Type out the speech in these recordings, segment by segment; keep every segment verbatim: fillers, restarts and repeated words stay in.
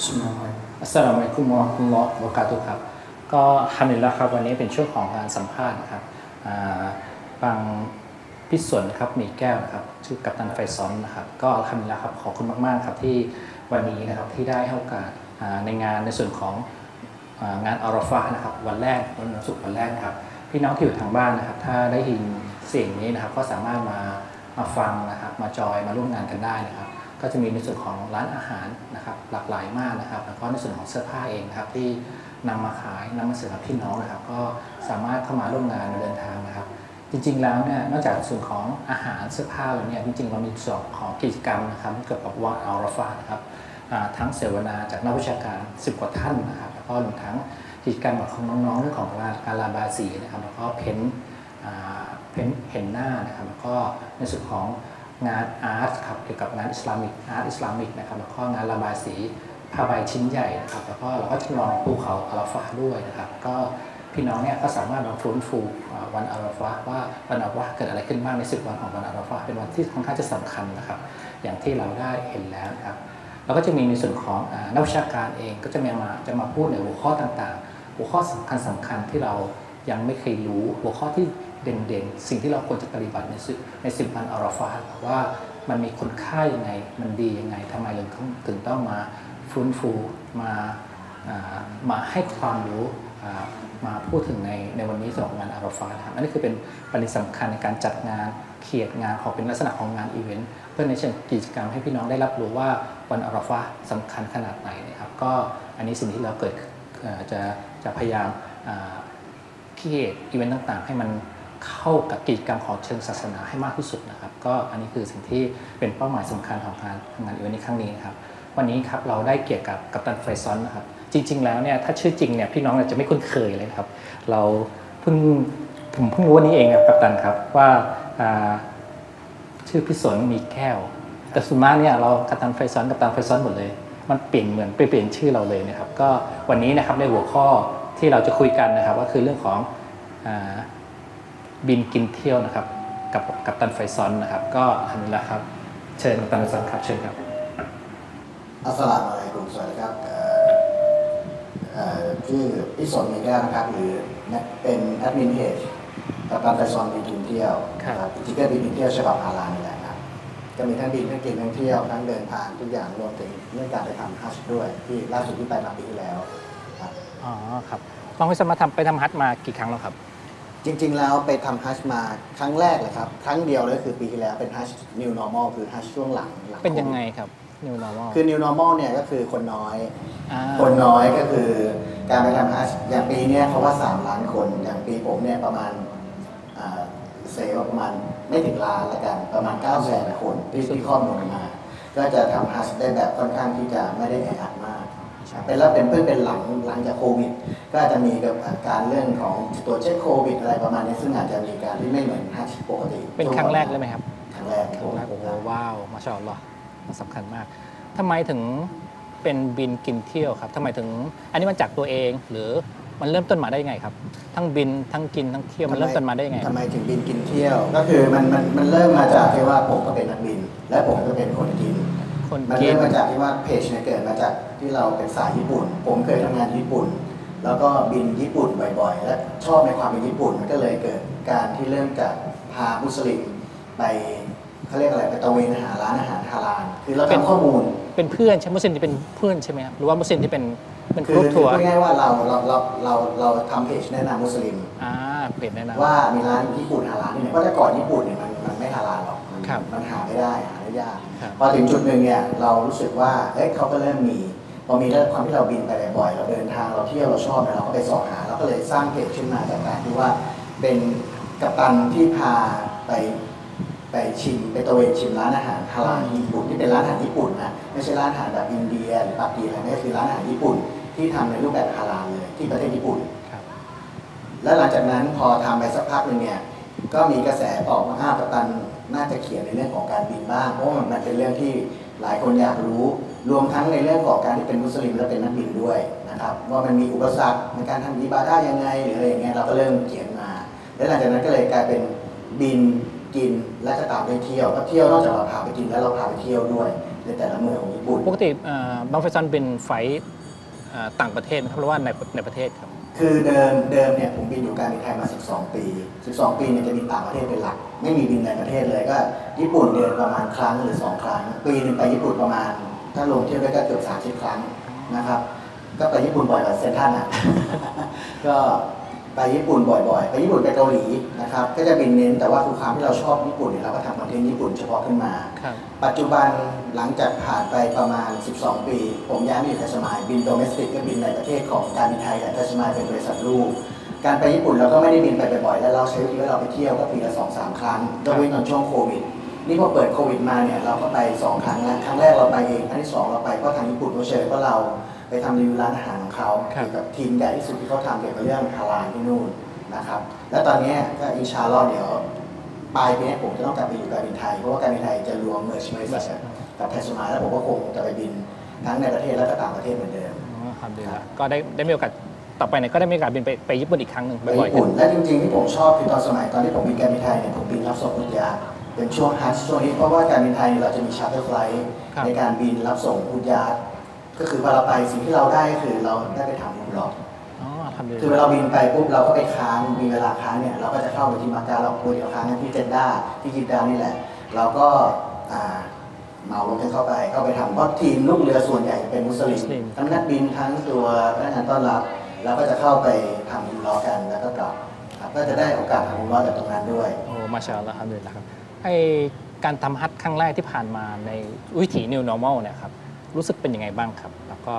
อัสสลามุอะลัยกุมวะเราะห์มะตุลลอฮ์วะบะเราะกาตุฮ์ครับก็ฮัมดุลิลละห์ครับวันนี้เป็นช่วงของการสัมภาษณ์นะครับบางพิศวรครับมีแก้วนะครับชื่อกัปตันไฟซอนนะครับก็ฮัมดุลิลละห์ครับขอบคุณมากๆครับที่วันนี้นะครับที่ได้ให้โอกาสในงานในส่วนของงานอาราฟะห์นะครับวันแรกวันศุกร์วันแรกนะครับพี่น้องที่อยู่ทางบ้านนะครับถ้าได้ยินเสียงนี้นะครับก็สามารถมามาฟังนะครับมาจอยมาร่วมงานกันได้นะครับก็จะมีในส่วนของร้านอาหารนะครับหลากหลายมากนะครับแล้วก็ในส่วนของเสื้อผ้าเองนะครับที่นำมาขายนำมาเสนอพี่น้องนะครับก็สามารถเข้ามาร่วมงานเดินทางนะครับจริงๆแล้วเนี่ยนอกจากส่วนของอาหารเสื้อผ้าแล้วเนี่ยจริงๆเรามีส่วนของกิจกรรมนะครับเกี่ยวกับวันอาราฟะห์นะครับทั้งเสวนาจากนักวิชาการสิบกว่าท่านนะครับแล้วก็รวมทั้งกิจกรรมของน้องๆเรื่องของการระบายสีนะครับแล้วก็เพ้นเพ้นเห็นหน้านะครับแล้วก็ในส่วนของงานอาร์ตครับเกี่ยวกับงานอิสลามิกอาร์ตอิสลามิกนะครับแล้วก็งานระบายสีผ้าใบชิ้นใหญ่นะครับแล้วก็เราก็จำลองภูเขาอาราฟะห์ด้วยนะครับก็พี่น้องเนี่ยก็สามารถมาฟื้นฟูวันอาราฟะห์ว่าวันอาราฟะห์เกิดอะไรขึ้นบ้างในสิบวันของวันอาราฟะห์เป็นวันที่ค่อนข้างจะสำคัญนะครับอย่างที่เราได้เห็นแล้วนะครับเราก็จะมีในส่วนของนักวิชาการเองก็จะมาจะมาพูดในหัวข้อต่างๆหัวข้อสำคัญสำคัญที่เรายังไม่เคยรู้หัวข้อที่เด่นๆสิ่งที่เราควรจะปฏิบัติในในสิบวันอาราฟะห์ว่ามันมีคุณค่ายังไงมันดียังไงทำไมเราถึงต้องมาฟื้นฟูมามาให้ความรู้มาพูดถึงในในวันนี้สำหรับงานอาราฟะห์นะครับอันนี้คือเป็นประเด็นสำคัญในการจัดงานเขียนงานของเป็นลักษณะของงานอีเวนต์เพื่อในเชิงกิจกรรมให้พี่น้องได้รับรู้ว่าวันอาราฟะห์สำคัญขนาดไหนนะครับก็อันนี้สิ่งที่เราเกิดจะจะพยายามคิดอีเวนต์ต่างๆให้มันเข้ากับกิจกรรมของเชิงศาสนาให้มากที่สุดนะครับก็อันนี้คือสิ่งที่เป็นเป้าหมายสำคัญของงานงานอีเวนต์ในครั้งนี้นะครับวันนี้ครับเราได้เกียรติกับกัปตันไฟซอนนะครับจริงๆแล้วเนี่ยถ้าชื่อจริงเนี่ยพี่น้องอาจจะไม่คุ้นเคยเลยครับเราเพิ่งผมเพิ่งรู้วันนี้เองครับกัปตันครับว่าชื่อพิศวรมีแก้วแต่ส่วนมากเนี่ยเรากัปตันไฟซอนกัปตันไฟซอนหมดเลยมันเปลี่ยนเหมือนไปเปลี่ยนชื่อเราเลยนะครับก็วันนี้นะครับในหัวข้อที่เราจะคุยกันนะครับก็คือเรื่องของบินกินเที่ยวนะครับกับกัปตันไฟซอนนะครับก็อันนี้แหละครับเชิญกัปตันไฟซอนครับเชิญครับอัสสลามุอะลัยกุมสวัสดีครับชื่อพิศวรมีแก้วนะครับหรือเป็นแอดมินเพจกัปตันไฟซอนบินกินเที่ยวครับที่ก็บินกินเที่ยวฉบับฮาลาลนี่แหละครับจะมีทั้งบินทั้งกินทั้งเที่ยวทั้งเดินทางทุกอย่างรวมถึงเรื่องการไปทำฮัจญ์ด้วยที่ล่าสุดที่ไปมาปีที่แล้วครับอ๋อครับลองไปสมาทำไปทำฮัจญ์มากี่ครั้งแล้วครับจริงๆแล้วไปทำฮัจญ์มาครั้งแรกเลยครับครั้งเดียวเลยคือปีที่แล้วเป็นฮัจญ์ New Normal คือฮัจญ์ช่วงหลังเป็นยังไงครับ New Normal คือ New Normal เนี่ยก็คือคนน้อยคนน้อยก็คือการไปทำฮัจญ์อย่างปีนี้เขาว่าสามล้านคนอย่างปีผมเนี่ยประมาณเซลประมาณไม่ถึงล้านละกันประมาณเก้าแสนคนที่ที่ข้อมูลมาก็จะทำฮัจญ์ได้แบบค่อนข้างที่จะไม่ได้แออัดมากเป็นแล้วเป็นเพื่อเป็นหลังหลังจากโควิดก็จะมีกับการเรื่องของตัวเช็คโควิดอะไรประมาณนี้ซึ่งอาจจะมีการที่ไม่เหมือนฮัจญ์ปกติเป็นครั้งแรกเลยไหมครับครั้งแรกครั้งแรกโอ้โหว้าวมาชาอัลลอฮ์สำคัญมากทำไมถึงเป็นบินกินเที่ยวครับทำไมถึงอันนี้มันจากตัวเองหรือมันเริ่มต้นมาได้ยังไงครับทั้งบินทั้งกินทั้งเที่ยวมันเริ่มต้นมาได้ยังไงทำไมถึงบินกินเที่ยวก็คือมันมันมันเริ่มมาจากที่ว่าผมก็เป็นนักบินและผมก็เป็นคนกินมันเริ่มมาจากที่ว่าเพจเนี่ยเกิดมาจากที่เราเป็นสายญี่ปุ่นผมเคยทำงานญี่ปุ่นแล้วก็บินญี่ปุ่นบ่อยๆและชอบในความเป็นญี่ปุ่นมันก็เลยเกิดการที่เริ่มจากพามุสลิมไปเขาเรียกอะไรไปตะเวนหาร้านอาหารฮาลาลคือเราเป็นข้อมูลเป็นเพื่อนใช่มุสลิมที่เป็นเพื่อนใช่ไหมครับหรือว่ามุสลิมที่เป็นเป็นกรุ๊ปทัวร์คือง่ายๆว่าเราเราเราเราเราทำเพจแนะนำมุสลิมอ่าเพจแนะนำว่ามีร้านญี่ปุ่นฮาลาลที่ไหนเพราะแต่ก่อนญี่ปุ่นเนี่ยมันมันไม่ฮาลาลหรอกมันหาไม่ได้หาได้ยากพอถึงจุดหนึ่งเนี่ยเรารู้สึกว่าเอ้ยเขาก็เริ่มมีพอมีแล้วความที่เราบินไปบ่อยเราเดินทางเราเที่ยวเราชอบเราก็ไปสอบหาเราก็เลยสร้างเพจขึ้นมาจากการที่ว่าเป็นกัปตันที่พาไปไปชิมไปตะเวนชิมร้านอาหารฮาลาลญี่ปุ่นที่เป็นร้านอาหารญี่ปุ่นนะไม่ใช่ร้านอาหารแบบอินเดียหรือปากีอะไรนี่คือร้านอาหารญี่ปุ่นที่ทำในรูปแบบฮาลาลเลยที่ประเทศญี่ปุ่นและหลังจากนั้นพอทำไปสักพักหนึ่งเนี่ยก็มีกระแสออกมาอ้าวกัปตันน่าจะเขียนในเรื่องของการบินบ้างเพราะมันเป็นเรื่องที่หลายคนอยากรู้รวมทั้งในเรื่องของการที่เป็นมุสลิมและเป็นนักบินด้วยนะครับว่ามันมีอุปสรรคในการทำอิบาดะห์ยังไงหรืออะไรอย่างเงี้ยเราก็เริ่มเขียนมาและหลังจากนั้นก็เลยกลายเป็นบินกินและก็ตามไปเที่ยวก็เที่ยวนอกจากเราพาไปกินแล้วเราพาไปเที่ยวด้วยในแต่ละเมืองของญี่ปุ่นปกติบังไฟซอนเป็นไฟต่างประเทศไหมครับหรือว่าในในประเทศครับคือเดิมเดิมเนี่ยผมบินอยู่การบินไทยมาสิบสองปีสิบสองปีเนี่ยจะบินต่างประเทศเป็นหลักไม่มีบินในประเทศเลยก็ญี่ปุ่นเดือนประมาณครั้งหรือสองครั้งปีนึงไปญี่ปุ่นประมาณถ้ารวมเที่ยวด้วยก็เกือบสามสิบครั้งนะครับก็ไปญี่ปุ่นบ่อยกว่าเซนทรัลอ่ะ ก็ไปญี่ปุ่นบ่อยๆไปญี่ปุ่นไปเกาหลีนะครับก็จะบินเน้นแต่ว่าคือความที่เราชอบญี่ปุ่นเนี่ยเราก็ทำคอนเทนต์ญี่ปุ่นเฉพาะขึ้นมาปัจจุบันหลังจากผ่านไปประมาณสิบสองปีผมย้ายมาอยู่ไทยสมายบินโดเมสติกก็บินในประเทศของการบินไทยและไทยสมายเป็นบริษัทลูกการไปญี่ปุ่นเราก็ไม่ได้บินไปบ่อยๆแล้วเราใช้วิธีว่าเราไปเที่ยวก็ปีละสองสามครั้งโดยเว้นช่วงโควิดนี่พอเปิดโควิดมาเนี่ยเราก็ไปสองครั้งแล้วครั้งแรกเราไปเองครั้งที่สองเราไปก็ทางญี่ปุ่นเขาเชิญก็เราไปทำรีวิวร้านอาหารของเขาเกี่ยวกับทีมใหญ่ที่สุดที่เขาทำเกี่ยวกับเรื่องฮาลาลที่นู่นนะครับแล้วตอนนี้ก็อินชาอัลลอฮ์เดี๋ยวปลายปีนี้ผมจะต้องกลับไปอยู่การบินไทยเพราะว่าการบินไทยจะรวมเมอร์ชไมซ์กับไทยสมายแล้วผมก็คงจะไปบินทั้งในประเทศและก็ต่างประเทศเหมือนเดิมครับดีแล้วก็ได้ได้มีโอกาสต่อไปเนี่ยก็ได้มีโอกาสบินไปไปญี่ปุ่นอีกครั้งหนึ่งไปญี่ปุ่นและจริงๆที่ผมชอบคือตอนสมัยตอนที่ผมบินการบินไทยเนี่ยผมบินรับส่งอุทยานเป็นช่วงฮัจญ์ช่วงนี้เพราะว่าการบินไทยเราจะมีชาร์เตอร์ไฟล์ในการบินรับส่งอุทยานก็คือพอเราไปสิ่งที่เราได้คือเราได้ไปทำอุมเราะห์คือเราบินไปปุ๊บเราก็ไปค้างมีเวลาค้างเนี่ยเราก็จะเข้าไปที่มักกะเราคุยเดี๋ยวค้างที่เจนด้าที่จิดดานี่แหละเราก็เหมารถกันเข้าไปเข้าไปทำเพราะทีมลูกเรือส่วนใหญ่เป็นมุสลิมทั้งนักบินทั้งตัวพนักงานต้อนรับเราก็จะเข้าไปทำอุมเราะห์กันแล้วก็กลับก็จะได้โอกาสทำอุมเราะห์จากตรงนั้นด้วยโอ้มาชาอัลลอฮ์ครับเลยนะครับไอการทำฮัจญ์ครั้งแรกที่ผ่านมาในวิถี New Normal เนี่ยครับรู้สึกเป็นยังไงบ้างครับแล้วก็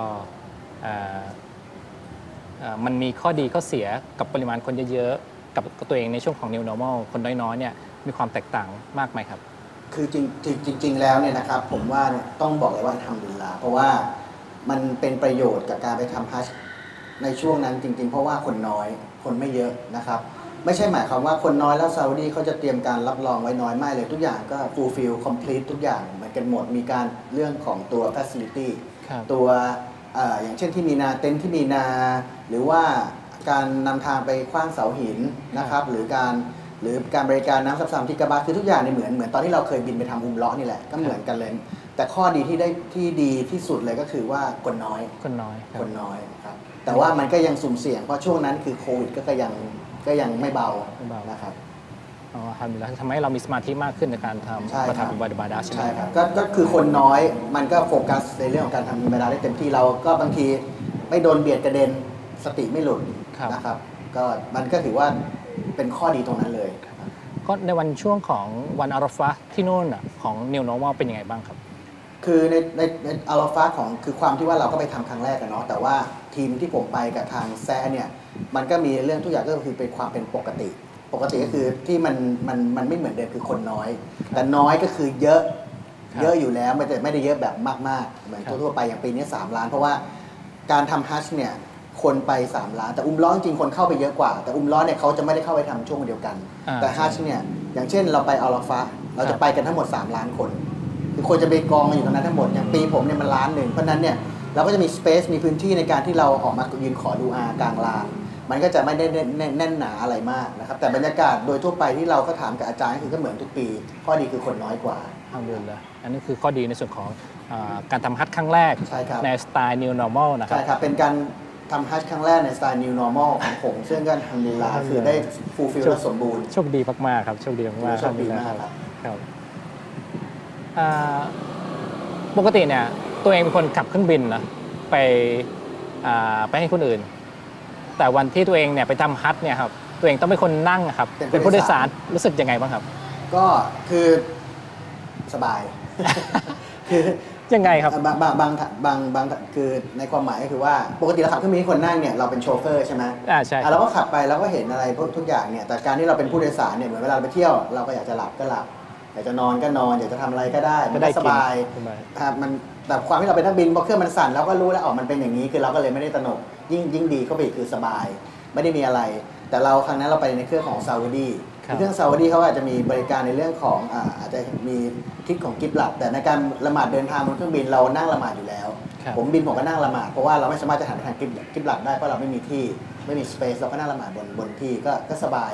มันมีข้อดีข้อเสียกับปริมาณคนเยอะๆกับตัวเองในช่วงของ New Normal คนน้อยๆเนี่ยมีความแตกต่างมากไหมครับคือจริงจริงแล้วเนี่ยนะครับผมว่าต้องบอกเลยว่าทำดีละเพราะว่ามันเป็นประโยชน์กับการไปทำฮัจญ์ในช่วงนั้นจริงๆเพราะว่าคนน้อยคนไม่เยอะนะครับไม่ใช่หมายความว่าคนน้อยแล้วซาอุดีเขาจะเตรียมการรับรองไว้น้อยไม่เลยทุกอย่างก็ fulfill complete ทุกอย่างเหมือนกันหมดมีการเรื่องของตัว facility ตัวอย่างเช่นที่มีนาเต็นท์ที่มีนาหรือว่าการนำทางไปขว้างเสาหินนะครับหรือการหรือการบริการน้ำซับซ้ำที่กระบะคือทุกอย่างเนี่ยเหมือนเหมือนตอนที่เราเคยบินไปทำอุมเราะห์นี่แหละก็เหมือนกันเลยแต่ข้อดีที่ได้ที่ดีที่สุดเลยก็คือว่าคนน้อยคนน้อยคนน้อยครับแต่ว่ามันก็ยังสุ่มเสี่ยงเพราะช่วงนั้นคือโควิดก็ยังก็ยังไม่เบานะครับอ๋อทำแล้วทำให้เรามีสมาธิมากขึ้นในการทำประทับอิบาดะห์ใช่ไหมครับก็ก็คือคนน้อยมันก็โฟกัสในเรื่องของการทำอิบาดะห์ได้เต็มที่เราก็บางทีไม่โดนเบียดกระเด็นสติไม่หลุดนะครับก็มันก็ถือว่าเป็นข้อดีตรงนั้นเลยก็ในวันช่วงของวันอาราฟะห์ที่นู่นอ่ะของ New Normal เป็นยังไงบ้างครับคือในในในอาราฟะห์ของคือความที่ว่าเราก็ไปทำครั้งแรกกันเนาะแต่ว่าทีมที่ผมไปกับทางแซเนี่ยมันก็มีเรื่องทุกอย่างก็คือเป็นความเป็นปกติปกติก็คือที่มันมันมันไม่เหมือนเดิมคือคนน้อยแต่น้อยก็คือเยอะเยอะอยู่แล้วไม่ได้ไม่ได้เยอะแบบมากๆเหมือนทั่วๆไปอย่างปีนี้สามล้านเพราะว่าการทำฮัจญ์เนี่ยคนไปสามล้านแต่อุมเราะห์จริงคนเข้าไปเยอะกว่าแต่อุมเราะห์เนี่ยเขาจะไม่ได้เข้าไปทำช่วงเดียวกันแต่ฮัจญ์เนี่ยอย่างเช่นเราไปอาราฟะห์เราจะไปกันทั้งหมดสามล้านคนคือคนจะไปกองกันอยู่ตรงนั้นทั้งหมดอย่างปีผมเนี่ยมันล้านหนึ่งเพราะนั้นเนี่ยเราก็จะมีสเปซมีพื้นที่ในการที่เราออกมายืนขอดูอากลางลานมันก็จะไม่ได้แน่นหนาอะไรมากนะครับแต่บรรยากาศโดยทั่วไปที่เราก็ถามกับอาจารย์คือก็เหมือนทุกปีข้อดีคือคนน้อยกว่าอัลฮัมดุลิลละห์อันนี้คือข้อดีในส่วนของการทำฮัจญ์ครั้งแรกในสไตล์ New Normal นะครับใช่ครับเป็นการทำฮัจญ์ครั้งแรกในสไตล์ New Normal ของผมซึ่งก็อัลฮัมดุลิลละห์คือได้ฟูลฟิลและสมบูรณ์โชคดีมากๆครับโชคดีมากๆโชคดีมากครับปกติเนี่ยตัวเองเป็นคนขับเครื่องบินนะไปไปให้คนอื่นแต่วันที่ตัวเองเนี่ยไปทำฮัจญ์เนี่ยครับตัวเองต้องเป็นคนนั่งครับเป็นผู้โดยสารรู้สึกยังไงบ้างครับก็คือสบายคือยังไงครับบางบางบางบางบางคือในความหมายก็คือว่าปกติเราขับเครื่องบินให้คนนั่งเนี่ยเราเป็นโชเฟอร์ใช่ไหมอ่าใช่เราก็ขับไปเราก็เห็นอะไรทุกอย่างเนี่ยแต่การที่เราเป็นผู้โดยสารเนี่ยเหมือนเวลาไปเที่ยวเราก็อยากจะหลับก็หลับอยากจะนอนก็นอนอยากจะทำอะไรก็ได้มันได้สบายครับมันแต่ความที่เราเป็นนักบินพอเครื่องมันสั่นเราก็รู้แล้วอ๋อมันเป็นอย่างนี้คือเราก็เลยไม่ได้ตระหนกยิ่งยิ่งดีเข้าไปอีกคือสบายไม่ได้มีอะไรแต่เราครั้งนั้นเราไปในเครื่องของซาอุดีเครื่องซาอุดีเขาอาจจะมีบริการในเรื่องของอาจจะมีทิศของกิบลัตแต่ในการละหมาดเดินทางบนเครื่องบินเรานั่งละหมาดอยู่แล้วผมบินผมก็นั่งละหมาดเพราะว่าเราไม่สามารถจะหันไปทางกิบลัตได้เพราะเราไม่มีที่ไม่มีสเปซเราก็นั่งละหมาดบนบนที่ก็ก็สบาย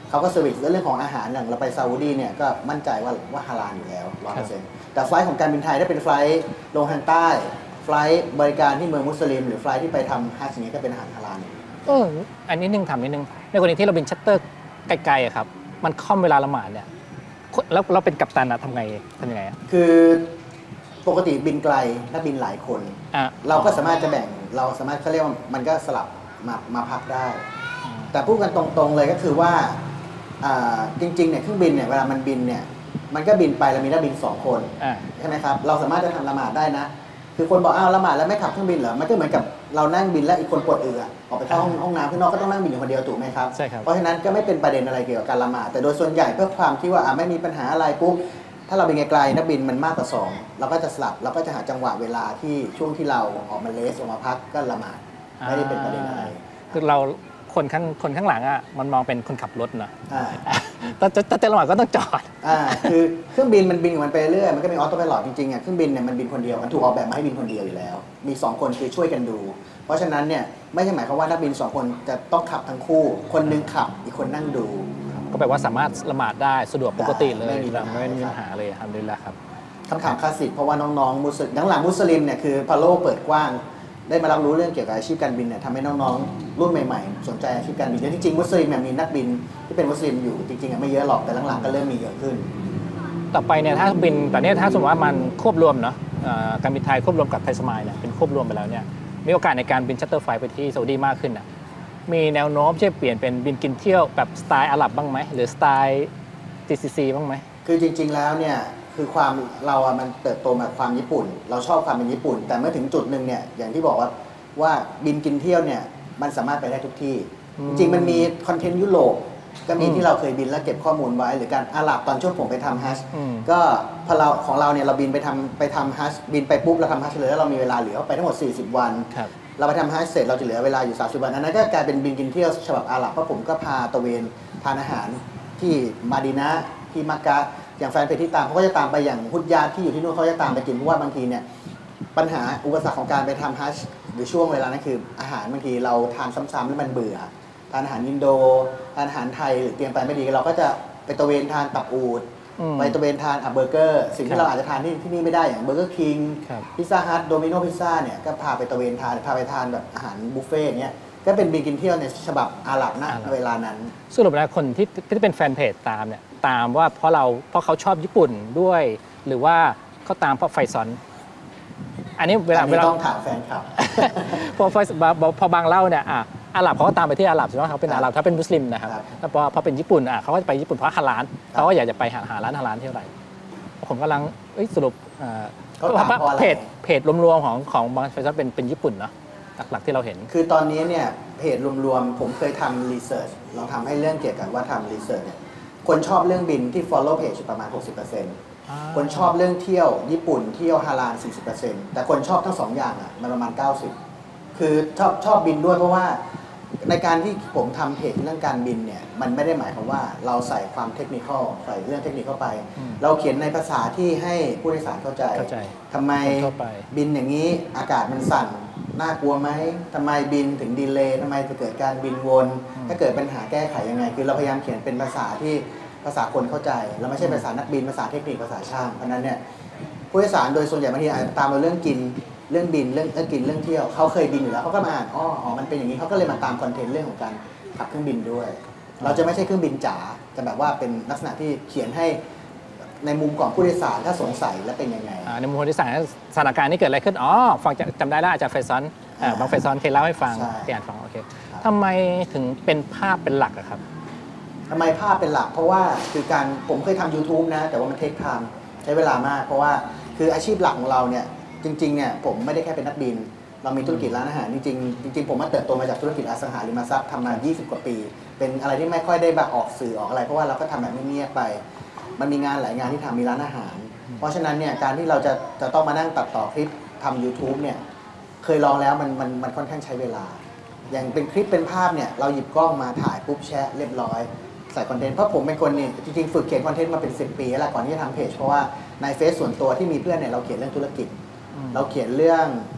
เขาก็เซอร์วิสเรื่องของอาหารอย่างเราไปซาอุดีเนี่ยก็มั่นใจว่าว่าฮาลาลอยู่แล้วร้อยเปอร์เซ็นต์แต่ไฟล์ของการบินไทยถ้าเป็นไฟล์ลงทางใต้ไฟล์บริการที่เมืองมุสลิมหรือไฟล์ที่ไปทำฮัจญ์อย่างนี้ก็เป็นอาหารฮาลาลเอออันนี้นึงทำนิดนึงในกรณีที่เราบินชัตเตอร์ไกลๆอะครับมันค่อมเวลาละหมาดเนี่ยแล้วเราเป็นกัปตันอะทำไงทำยังไงอะคือปกติบินไกลถ้าบินหลายคนเราก็สามารถจะแบ่งเราสามารถเขาเรียกว่ามันก็สลับมามาพักได้แต่พูดกันตรงๆเลยก็คือว่าจริงๆเนี่ยเครื่องบินเนี่ยเวลามันบินเนี่ยมันก็บินไปแล้วมีนักบินสองคนใช่ไหมครับเราสามารถจะทำละหมาดได้นะคือคนบอกอ้าวละหมาดแล้วไม่ขับเครื่องบินเหรอมันก็เหมือนกับเรานั่งบินแล้วอีกคนปวดอึออกไปเข้าห้องห้องน้ำข้างนอกก็ต้องนั่งบินอยู่คนเดียวถูกไหมครับใช่ครับเพราะฉะนั้นก็ไม่เป็นประเด็นอะไรเกี่ยวกับการละหมาดแต่โดยส่วนใหญ่เพื่อความที่ว่าไม่มีปัญหาอะไรปุ๊บถ้าเราบินไกลๆนักบินมันมากกว่าสองเราก็จะสลับเราก็จะหาจังหวะเวลาที่ช่วงที่เราออกมาเลสออกมาพักก็ละหมาดไม่ได้เป็นประเด็นอะไรคือเราคนข้างคนข้างหลังอ่ะมันมองเป็นคนขับรถเนาะแต่แต่แต่ละหมาดก็ต้องจอดอ่าคือเครื่องบินมันบินของมันไปเรื่อยมันก็มีออโต้ไพลอตจริงๆอ่ะเครื่องบินเนี่ยมันบินคนเดียวมันถูกออกแบบมาให้บินคนเดียวอยู่แล้วมีสองคนคือช่วยกันดูเพราะฉะนั้นเนี่ยไม่ใช่หมายความว่านักบินสองคนจะต้องขับทั้งคู่คนนึงขับอีกคนนั่งดูก็แปลว่าสามารถละหมาดได้สะดวกปกติเลยไม่มีปัญหาเลยทำได้แล้วครับคำถามคลาสสิกเพราะว่าน้องๆมุสลิมหลังๆมุสลิมเนี่ยคือพาโลเปิดกว้างได้มารับรู้เรื่องเกี่ยวกับอาชีพการบินเนี่ยทำให้น้องๆรุ่นใหม่ๆสนใจอาชีพการบินจริงๆมุสลิมเนี่ยมีนักบินที่เป็นมุสลิมอยู่จริงๆไม่เยอะหรอกแต่หลังๆก็เริ่มมีเยอะขึ้นต่อไปเนี่ยถ้าบินแต่เนี่ยถ้าสมมติว่ามันควบรวมเนาะการบินไทยควบรวมกับไทยสมายเนี่ยเป็นควบรวมไปแล้วเนี่ยมีโอกาสในการบินชัตเตอร์ไฟล์ไปที่ซาอุดีมากขึ้นอ่ะมีแนวโน้มจะเปลี่ยนเป็นบินกินเที่ยวแบบสไตล์อาหรับบ้างไหมหรือสไตล์ จี ซี ซี บ้างไหมคือจริงๆแล้วเนี่ยคือความเราอะมันเติบโตมาความญี่ปุ่นเราชอบความเป็นญี่ปุ่นแต่เมื่อถึงจุดหนึ่งเนี่ยอย่างที่บอกว่าว่าบินกินเที่ยวเนี่ยมันสามารถไปได้ทุกที่จริงๆมันมีคอนเทนต์ยุโรปก็มีที่เราเคยบินแล้วเก็บข้อมูลไว้หรือการอาหรับตอนช่วงผมไปทำฮัจญ์ก็พอเราของเราเนี่ยเราบินไปทำไปทำฮัจญ์บินไปปุ๊บเราทำฮัจญ์เลยแล้วเรามีเวลาเหลือไปทั้งหมดสี่สิบวันเราไปทำฮัจญ์เสร็จเราจะเหลือเวลาอยู่สามสิบวันอันนั้นก็กลายเป็นบินกินเที่ยวฉบับอาหรับเพราะผมก็พาตะเวนทานอาหารที่มาดีนะห์ที่มักกะอย่างแฟนเพจที่ตามเขาก็จะตามไปอย่างฮุดญาที่อยู่ที่นู่นเขาจะตามไปกินเพราะว่าบางทีเนี่ยปัญหาอุปสรรคของการไปทำฮัจญ์หรือช่วงเวลานั้นคืออาหารบางทีเราทานซ้ำๆแล้วมันเบื่อทานอาหารอินโดทานอาหารไทยหรือเตรียมไปไม่ดีเราก็จะไปตะเวนทานตับอูฐไปตะเวนทานเบอร์เกอร์สิ่งที่เราอาจจะทานที่ที่นี่ไม่ได้อย่างเบอร์เกอร์คิงพิซซ่าฮัทโดมิโนพิซซ่าเนี่ยก็พาไปตะเวนทานพาไปทานแบบอาหารบุฟเฟ่ต์เนี้ยก็เป็นบินกินเที่ยวในฉบับอาหรับณเวลานั้นสรุปแล้วคนที่ที่เป็นแฟนเพจตามเนี่ยตามว่าเพราะเราเพราะเขาชอบญี่ปุ่นด้วยหรือว่าเขาตามเพราะไฟซอนอันนี้เวลาเวลาต้องถามแฟนคลับพอพอบางเล่าเนี่ยอ่ะอาหรับเขาก็ตามไปที่อาหรับใช่ไหมเขาเป็นอาหรับถ้าเป็นมุสลิมนะครับแล้วพอพอเป็นญี่ปุ่นอ่ะเขาก็จะไปญี่ปุ่นเพราะฮาลาลเขาก็อยากจะไปหาหาร้านฮาลาลที่ไหนผมกำลังสรุปเพจเพจรวมๆของของบางไฟซอนเป็นเป็นญี่ปุ่นเนาะหลักๆที่เราเห็นคือตอนนี้เนี่ยเพจรวมๆผมเคยทำรีเสิร์ชเราทำให้เรื่องเกี่ยวกับว่าทำรีเสิร์ชเนี่ยคนชอบเรื่องบินที่ follow page ประมาณ หกสิบเปอร์เซ็นต์ คนชอบเรื่องเที่ยวญี่ปุ่นเที่ยวฮาลาล สี่สิบเปอร์เซ็นต์ แต่คนชอบทั้งสองอย่างอ่ะมันประมาณ เก้าสิบ คือชอบชอบบินด้วยเพราะว่าในการที่ผมทำเพจเรื่องการบินเนี่ยมันไม่ได้หมายความว่าเราใส่ความเทคนิคใส่เรื่องเทคนิคเข้าไปเราเขียนในภาษาที่ให้ผู้โดยสารเข้าใจทำไมบินอย่างนี้อากาศมันสั่นน่ากลัวไหมทำไมบินถึงดีเลย์ทำไมจะเกิดการบินวนถ้าเกิดปัญหาแก้ไขยังไงคือเราพยายามเขียนเป็นภาษาที่ภาษาคนเข้าใจเราไม่ใช่ภาษานักบินภาษาเทคนิคภาษาช่างเพราะนั้นเนี่ยผู้โดยสารโดยส่วนใหญ่บางทีอาจจะตามมาเรื่องกินเรื่องบินเรื่องเรื่องกินเรื่องเที่ยวเขาเคยบินอยู่แล้วเขาก็มาอ่านอ๋ออ๋อมันเป็นอย่างนี้เขาก็เลยมาตามคอนเทนต์เรื่องของการขับเครื่องบินด้วยเราจะไม่ใช่เครื่องบินจ๋าแต่แบบว่าเป็นลักษณะที่เขียนให้ในมุมของผู้โดยสารถ้าสงสัยแล้วเป็นยังไงในมุมผู้โดยสารสถานการณ์นี้เกิดอะไรขึ้นอ๋อฟังจำได้แล้วอาจารย์ไฟซอนบางไฟซอนเคยเล่าให้ฟังที่อ่านฟังโอเคทำไมถึงเป็นภาพเป็นหลักอะครับทำไมภาพเป็นหลักเพราะว่าคือการผมเคยทำ YouTube นะแต่ว่ามันเทคไทม์ใช้เวลามากเพราะว่าคืออาชีพหลักของเราเนี่ยจริงๆเนี่ยผมไม่ได้แค่เป็นนักบินเรามีธุรกิจร้านอาหารจริงๆจริงๆผมมาเติบโตมาจากธุรกิจอสังหาริมทรัพย์ทำมายี่สิบกว่าปีเป็นอะไรที่ไม่ค่อยได้แบบออกสื่อออกอะไรเพราะว่าเราก็ทำแบบเงียบๆไปมันมีงานหลายงานที่ทำมีร้านอาหารเพราะฉะนั้นเนี่ยการที่เราจะจะต้องมานั่งตัดต่อคลิปทำ YouTube เนี่ยเคยลองแล้วมันมันมันค่อนข้างใช้เวลาอย่างเป็นคลิปเป็นภาพเนี่ยเราหยิบกล้องมาถ่ายปุ๊บแชะเรียบร้อยใส่คอนเทนต์เพราะผมเป็นคนนี่จริงๆฝึกเขียนคอนเทนต์มาเป็นสิบปีแล้วก่อนที่จะทำเพจเพราะว่าในเฟซส่วนตัวที่มีเพื่อนเนี่ยเราเขียนเรื่องธุรกิจเราเขียนเรื่อง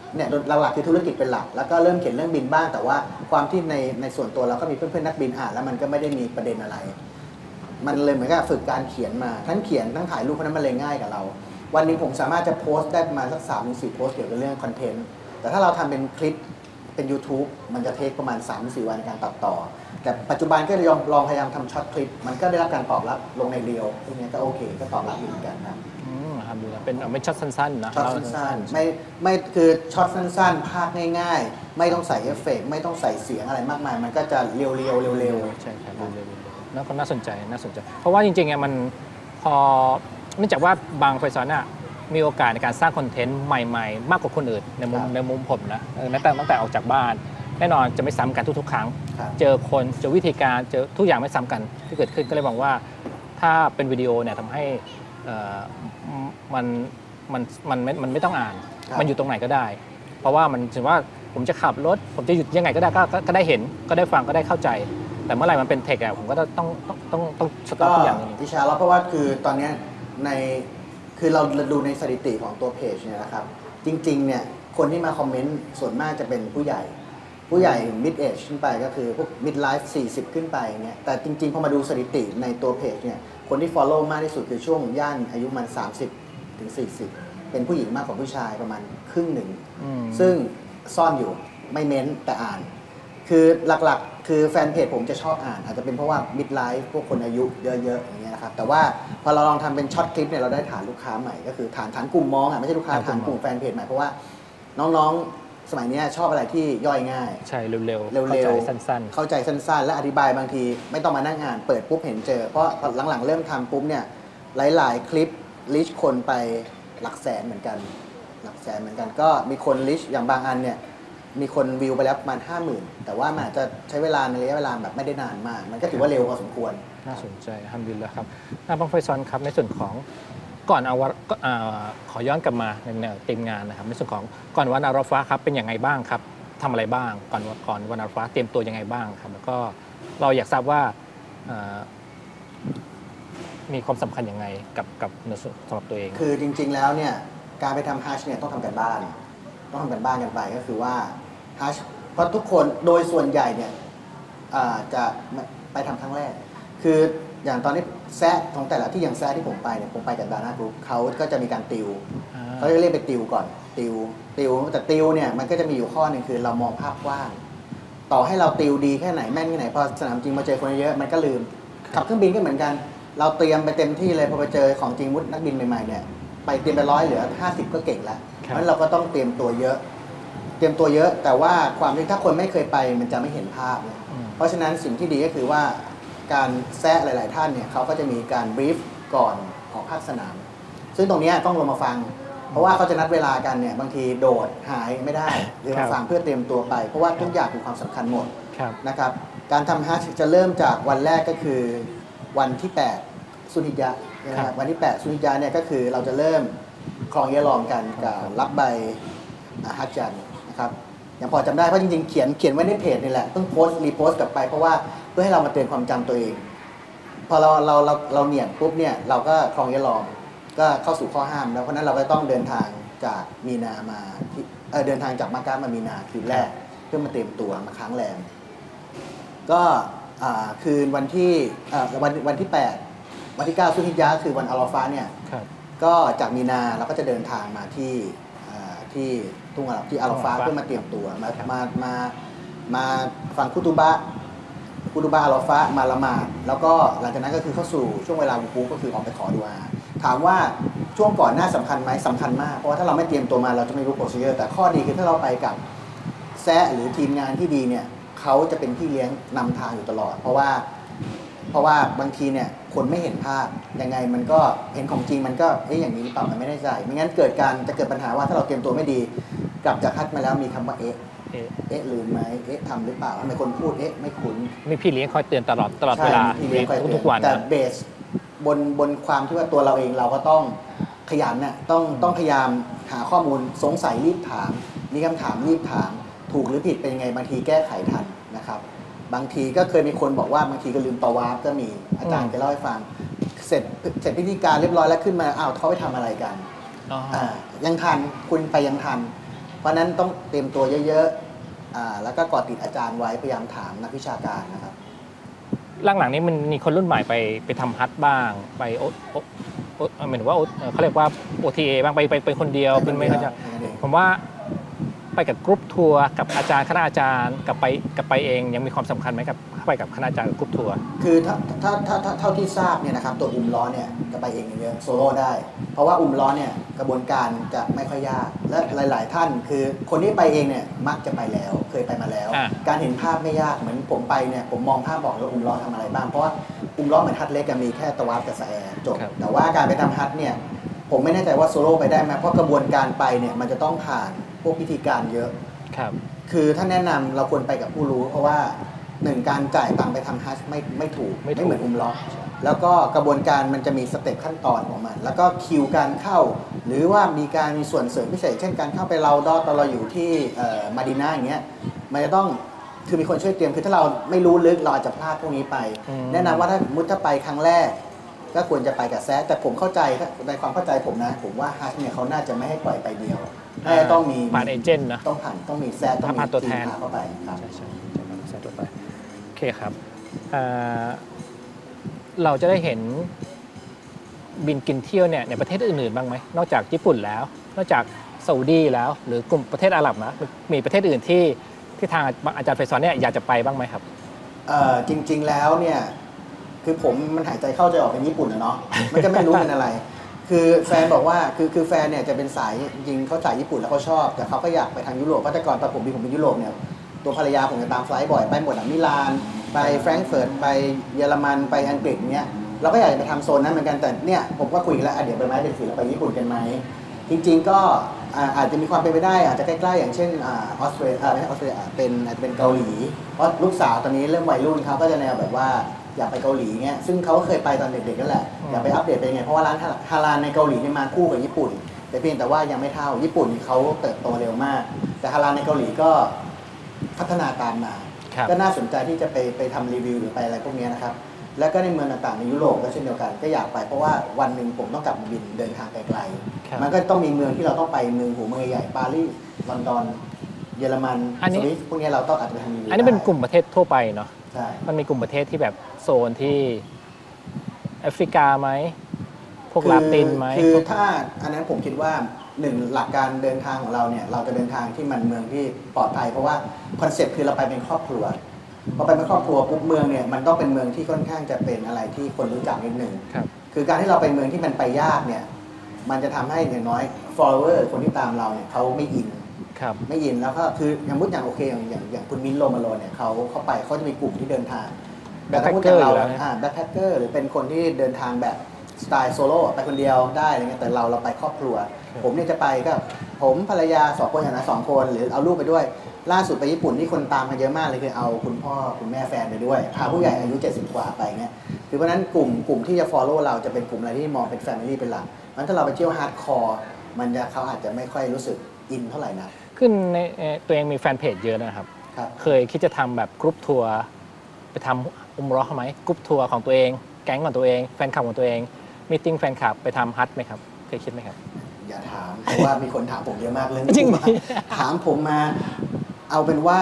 เนี่ยหลักๆคือธุรกิจเป็นหลักแล้วก็เริ่มเขียนเรื่องบินบ้างแต่ว่าความที่ในในส่วนตัวเราก็มีเพื่อนๆนักบินอ่านแล้วมันก็ไม่ได้มีประเด็นอะไรมันเลยเหมือนกับฝึกการเขียนมาทั้งเขียนทั้งถ่ายรูปเพราะนั้นมันเลยง่ายกับเราวันนี้ผมสามารถจะโพสต์ได้ประมาณสักสามถึงสี่โพสต์เกี่ยวกับเรื่องคอนเทนต์แต่ถ้าเราทำเป็นคลิปเป็น YouTube มันจะเทคประมาณ สามถึงสี่ วันในการตัดต่อแต่ปัจจุบันก็ลองลองพยายามทำช็อตคลิปมันก็ได้รับการตอบรับลงในเรียวพวกนี้ก็โอเคก็ตอบรับดีเหมือนกันครับอืมครับดูนะเป็นไม่ช็อตสั้นๆนะช็อตสั้นๆไม่ไม่คือช็อตสั้นๆภาพง่ายๆไม่ต้องใส่เอฟเฟกต์ไม่ต้องใส่เสียงอะไรมากมายมันก็จะเรียวๆเร็วๆใช่ครับเร็วๆแล้วก็น่าสนใจน่าสนใจเพราะว่าจริงๆเนี่ยมันพอเนื่องจากว่าบางไฟซอนน่ะมีโอกาสในการสร้างคอนเทนต์ใหม่ๆมากกว่าคนอื่นในมุมในมุมผมนะตั้งแต่ตั้งแต่ออกจากบ้านแน่นอนจะไม่ซ้ำกันทุกๆครั้งเจอคนเจอวิธีการเจอทุกอย่างไม่ซ้ำกันที่เกิดขึ้นก็เลยมองว่าถ้าเป็นวิดีโอเนี่ยทำให้มันมันมันไม่มันไม่ต้องอ่านมันอยู่ตรงไหนก็ได้เพราะว่ามันถือว่าผมจะขับรถผมจะหยุดยังไงก็ได้ก็ได้เห็นก็ได้ฟังก็ได้เข้าใจแต่เมื่อไหร่มันเป็นเทคอะผมก็ต้องต้องต้องต้องสต็อปทุกอย่างดิฉันแล้วเพราะว่าคือตอนนี้ในคือเราดูในสถิติของตัวเพจเนี่ยนะครับจริงๆเนี่ยคนที่มาคอมเมนต์ส่วนมากจะเป็นผู้ใหญ่ผู้ใหญ่ mid age ขึ้นไปก็คือพวก mid life สี่สิบขึ้นไปเนี่ยแต่จริงๆพอมาดูสถิติในตัวเพจเนี่ยคนที่ follow มากที่สุดคือช่วงย่านอายุมันสามสิบถึงสี่สิบเป็นผู้หญิงมากกว่าผู้ชายประมาณครึ่งหนึ่งซึ่งซ่อนอยู่ไม่เม้นแต่อ่านคือหลักๆคือแฟนเพจผมจะชอบอ่านอาจจะเป็นเพราะว่า mid life พวกคนอายุเยอะๆอย่างเงี้ยนะครับแต่ว่าพอเราลองทำเป็นช็อตคลิปเนี่ยเราได้ฐานลูกค้าใหม่ก็คือฐานฐานกลุ่มมองอ่ะไม่ใช่ลูกค้าฐานกลุ่มแฟนเพจใหม่เพราะว่าน้องๆสมัยนี้ชอบอะไรที่ย่อยง่ายใช่เร็วๆเร็วๆเข้าใจสั้นๆเข้าใจสั้นๆและอธิบายบางทีไม่ต้องมานั่งอ่านเปิดปุ๊บเห็นเจอเพราะหลังๆเริ่มทำปุ๊บเนี่ยหลายๆคลิปลิชคนไปหลักแสนเหมือนกันหลักแสนเหมือนกันก็มีคนลิชอย่างบางอันเนี่ยมีคนวิวไปแล้วประมาณห้าหมื่นแต่ว่ามันอาจจะใช้เวลาในระยะเวลาแบบไม่ได้นานมากมันก็ถือว่าเร็วพอสมควรน่าสนใจฮัมดุลิลละครับนายบังไฟซอนครับในส่วนของก่อนเอาขอย้อนกลับมาในแนวทีมงานนะครับในส่วนของก่อนวันอาราฟะครับเป็นยังไงบ้างครับทำอะไรบ้างก่อนก่อนวันอาราฟะเตรียมตัวยังไงบ้างครับแล้วก็เราอยากทราบว่ามีความสำคัญยังไงกับกับสำหรับตัวเองคือจริงๆแล้วเนี่ยการไปทำฮัจญ์เนี่ยต้องทำกันบ้านต้องทำกันบ้านกันไปก็คือว่าฮัจญ์เพราะทุกคนโดยส่วนใหญ่เนี่ยจะไปทำครั้งแรกคืออย่างตอนนี้แซะของแต่ละที่อย่างแซะที่ผมไปเนี่ยผมไปกับดาน่ากรุ๊ปเขาก็จะมีการติวเขาจะเรียกไปติวก่อนติวติวแต่ติวเนี่ยมันก็จะมีอยู่ข้อหนึ่งคือเรามองภาพกว้างต่อให้เราติวดีแค่ไหนแม่นแค่ไหนพอสนามจริงมาเจอคนเยอะมันก็ลืมขับเครื่องบินก็เหมือนกันเราเตรียมไปเต็มที่เลยพอไปเจอของจริงวุฒินักบินใหม่ๆเนี่ยไปเตรียมไปร้อยเหลือห้าสิบก็เก่งแล้วเพราะฉะนั้นเราก็ต้องเตรียมตัวเยอะเตรียมตัวเยอะแต่ว่าความที่ถ้าคนไม่เคยไปมันจะไม่เห็นภาพเลยเพราะฉะนั้นสิ่งที่ดีก็คือว่าการแซะหลายๆท่านเนี่ยเขาก็จะมีการบรีฟก่อนออกภาคสนามซึ่งตรงนี้ต้องลงมาฟังเพราะว่าเขาจะนัดเวลากันเนี่ยบางทีโดดหายไม่ได้หรือมาฟังเพื่อเตรียมตัวไปเพราะว่าทุกอย่างมีความสำคัญหมดนะครับการทำฮัจญ์จะเริ่มจากวันแรกก็คือวันที่แปดซุลฮิจญะห์นะครับวันที่แปดซุลฮิจญะห์เนี่ยก็คือเราจะเริ่มคลองเยลอมกันกับรับใบฮัจญ์นะครับอย่างพอจำได้เพราะจริงๆเขียนเขียนไว้ในเพจนี่แหละเพิ่งโพสต์รีโพสต์กลับไปเพราะว่าเพื่อให้เรามาเตือนความจำตัวเองพอเราเราเราเราเนียนปุ๊บเนี่ยเราก็คลองเยลอมก็เข้าสู่ข้อห้ามแล้วเพราะนั้นเราก็ต้องเดินทางจากมีนามาเออเดินทางจากมักกะมามีนาคืนแรกเพื่อมาเตรียมตัวมาค้างแรมก็คืนวันที่วันวันที่แปดวันที่เก้าซุลฮิจญะห์คือวันอาราฟะห์เนี่ยก็จากมีนาเราก็จะเดินทางมาที่ที่ทุ่งอาหรับที่อาราฟะห์เพื่อมาเตรียมตัวมามามามาฟังคุตุบะคุตุบะอาราฟะห์มาละหมาดแล้วก็หลังจากนั้นก็คือเข้าสู่ช่วงเวลาวุกูฟก็คือออกไปขอดุอาถามว่าช่วงก่อนหน้าสำคัญไหมสำคัญมากเพราะว่าถ้าเราไม่เตรียมตัวมาเราจะไม่รู้โปรซีเจอร์แต่ข้อดีคือถ้าเราไปกับแซะหรือทีมงานที่ดีเนี่ยเขาจะเป็นพี่เลี้ยงนำทางอยู่ตลอดเพราะว่าเพราะว่าบางทีเนี่ยคนไม่เห็นภาพยังไงมันก็เห็นของจริงมันก็เอ๊ะอย่างนี้หรือเปล่ามันไม่ได้ใจไม่งั้นเกิดการจะเกิดปัญหาว่าถ้าเราเตรียมตัวไม่ดีกลับจากฮัจญ์มาแล้วมีคำว่าเอ๊ะเอ๊ะลืมไหมเอ๊ะทำหรือเปล่าทำไมคนพูดเอ๊ะไม่คุ้นมีพี่เลี้ยงคอยเตือนตลอดตลอดเวลาทุกวันแต่เบสบนบนความที่ว่าตัวเราเองเราก็ต้องขยันน่ะต้องต้องพยายามหาข้อมูลสงสัยรีบถามมีคำถามรีบถามถูกหรือผิดเป็นยังไงบางทีแก้ไขทันนะครับบางทีก็เคยมีคนบอกว่าบางทีก็ลืมตะวาฟก็มีอาจารย์จะเล่าให้ฟังเสร็จเสร็จพิธีการเรียบร้อยแล้วขึ้นมาอ้าวเขาไปทำอะไรกันอ่ายังทันคุณไปยังทันเพราะนั้นต้องเตรียมตัวเยอะๆแล้วก็กอดติดอาจารย์ไว้พยายามถามนักวิชาการนะครับหลังๆนี้มันมีคนรุ่นใหม่ไปไปทำฮัทบ้างไปโอโอหมายถึงว่าเขาเรียกว่า โอ ที เอ บ้างไปไปไปคนเดียวเป็นไม่เข้าใจผมว่าไปกับกรุ๊ปทัวร์กับอาจารย์คณะอาจารย์กับไปกับไปเองยังมีความสำคัญไหมกับไปกับคณะอาจารย์กับกรุ๊ปทัวร์คือถ้าถ้าถ้าเท่าที่ทราบเนี่ยนะครับตัวอุ้มล้อเนี่ยจะไปเองเยอะโซโล่ได้เพราะว่าอุ้มล้อเนี่ยกระบวนการจะไม่ค่อยยากและหลายๆท่านคือคนที่ไปเองเนี่ยมักจะไปแล้วเคยไปมาแล้วการเห็นภาพไม่ยากเหมือนผมไปเนี่ยผมมองภาพบอกว่าอุ้มล้อทำอะไรบ้างเพราะว่าอุ้มล้อเหมือนฮัทเล็กมีแค่ตะวับกับสแอร์จบแต่ว่าการไปทำฮัทเนี่ยผมไม่แน่ใจว่าโซโล่ไปได้ไหมเพราะกระบวนการไปเนี่ยมันจะต้องผ่านพวกพิธีการเยอะครับคือถ้าแนะนำเราควรไปกับผู้รู้เพราะว่าหนึ่งการจ่ายตังค์ไปทำฮัจญ์ไม่ไม่ถูกไม่เหมือนอุมเราะห์แล้วก็กระบวนการมันจะมีสเต็ปขั้นตอนของมันแล้วก็คิวการเข้าหรือว่ามีการมีส่วนเสริมพิเศษเช่นการเข้าไปเราดอตอนเราอยู่ที่มาดินาอย่างเงี้ยมันจะต้องคือมีคนช่วยเตรียมคือถ้าเราไม่รู้ลึกเราอาจจะพลาดพวกนี้ไปแนะนำว่าถ้ามุดถ้าไปครั้งแรกก็ควรจะไปกับแซะแต่ผมเข้าใจในความเข้าใจผมนะผมว่าฮัจญ์เนี่ยเขาน่าจะไม่ให้ปล่อยไปเดียวน่าจะต้องมีผ่านเอเจนต์นะต้องผ่านต้องมีแซะต้องมีตัวแทนเข้าไปครับใช่ใช่แซะตัวไปโอเคครับเราจะได้เห็นบินกินเที่ยวเนี่ยในประเทศอื่นๆบ้างไหมนอกจากญี่ปุ่นแล้วนอกจากซาอุดีแล้วหรือกลุ่มประเทศอาหรับนะมีประเทศอื่นที่ที่ทางอาจารย์ไฟซอนเนี่ยอยากจะไปบ้างไหมครับจริงๆแล้วเนี่ยคือผมมันหายใจเข้าใจออกเป็นญี่ปุ่นนะเนาะมันจะไม่รู้เป็นอะไรคือแฟนบอกว่าคือคือแฟนเนี่ยจะเป็นสายจริงเขาสายญี่ปุ่นแล้วเขาชอบแต่เขาก็อยากไปทางยุโรปเพราะแต่ก่อนตอนผมบินผมเป็นยุโรปเนี่ยตัวภรรยาผมจะตามไฟล์บ่อยไปหมดอ่ะมิลานไปแฟรงก์เฟิร์ตไปเยอรมันไปอังกฤษเนี้ยเราก็อยากจะไปทำโซนนั้นเหมือนกันแต่เนี่ยผมก็คุยแล้วเดี๋ยวไปไม้เป็นสีเราไปญี่ปุ่นกันไหมจริงๆก็อาจจะมีความเป็นไปได้อาจจะใกล้ๆอย่างเช่นออสเตรเลียไม่ใช่ออสเตรเลียเป็นอาจจะเป็นเกาหลีเพราะลูกสาวตอนนี้เริ่มวัยรุ่นเขาก็จะแนวแบบว่าอยากไปเกาหลีเงี้ยซึ่งเขาเคยไปตอนเด็กๆนั่นแหละอยากไปอัปเดตเป็นไงเพราะว่าร้านฮาลาลในเกาหลีเนี่ยมาคู่กับญี่ปุ่นแต่เพียงแต่ว่ายังไม่เท่าญี่ปุ่นเขาเติบโตเร็วมากแต่ฮาลาลในเกาหลีก็พัฒนาตามมาก็น่าสนใจที่จะไปไปทำรีวิวหรือไปอะไรพวกนี้นะครับแล้วก็ในเมืองต่างๆในยุโรปก็เช่นเดียวกันก็อยากไปเพราะว่าวันหนึ่งผมต้องกลับมาบินเดินทางไกลๆมันก็ต้องมีเมืองที่เราต้องไปเมืองหัวเมืองใหญ่ปารีสลอนดอนเยอรมันสวิตพวกนี้เราต้องอาจจะไปทำรีวิวอันนี้เป็นกลุ่มประเทศทั่วไปเนาะใช่มันมีกลุ่มประเทศที่แบบโซนที่แอฟริกาไหมพวกลาตินไหมคือถ้าอันนั้นผมคิดว่าหนึ่งหลักการเดินทางของเราเนี่ยเราจะเดินทางที่มันเมืองที่ปลอดภัยเพราะว่าคอนเซ็ปต์คือเราไปเป็นครอบครัวพอไปเป็นครอบครัวปุ๊บเมืองเนี่ยมันต้องเป็นเมืองที่ค่อนข้างจะเป็นอะไรที่คนรู้จักนิดนึงคือการที่เราไปเมืองที่มันไปยากเนี่ยมันจะทำให้อย่างน้อย follower คนที่ตามเราเนี่ยเขาไม่อินไม่อินแล้วก็คืออย่างมุดอย่างโอเคอย่างอย่างอย่างคุณมิ้นโรมาโลเนี่ยเขาเข้าไปเขาจะมีกลุ่มที่เดินทางแบ็คแพคเกอร์เราอ่าแบ็คแพคเกอร์หรือเป็นคนที่เดินทางแบบสไตล์โซโล่ไปคนเดียวได้อะไรเงี้ยแต่เราเราไปครอบครัวผมเนี่ยจะไปก็ผมภรรยาสองคนอย่างนั้นสองคนหรือเอาลูกไปด้วยล่าสุดไปญี่ปุ่นที่คนตามมาเยอะมากเลยคือเอาคุณพ่อคุณแม่แฟนไปด้วยพาผู้ใหญ่อายุเจ็ดสิบกว่าไปเงี้ยคือเพราะนั้นกลุ่มกลุ่มที่จะ follow เราจะเป็นกลุ่มอะไรที่มองเป็นแฟมิลี่เป็นหลักงั้นถ้าเราไปเที่ยวฮาร์ดคอร์มันจะเขาอาจจะไม่ค่อยรู้สึกอินเท่าไหร่นะขึ้นในตัวเองมีแฟนเพจเยอะนะครับเคยคิดจะทำแบบกรุ๊ปทัวร์ไปทำอุมเราะห์ไหมกรุ๊ปทัวร์ของตัวเองแก๊งของตัวเองแฟนคลับของตัวเองมีติ้งแฟนคลับไปทำฮัทไหมครับเคยคิดไหมครับอย่าถามเพราะว่ามีคนถามผมเยอะมากเรื่องนี้ถามผมมาเอาเป็นว่า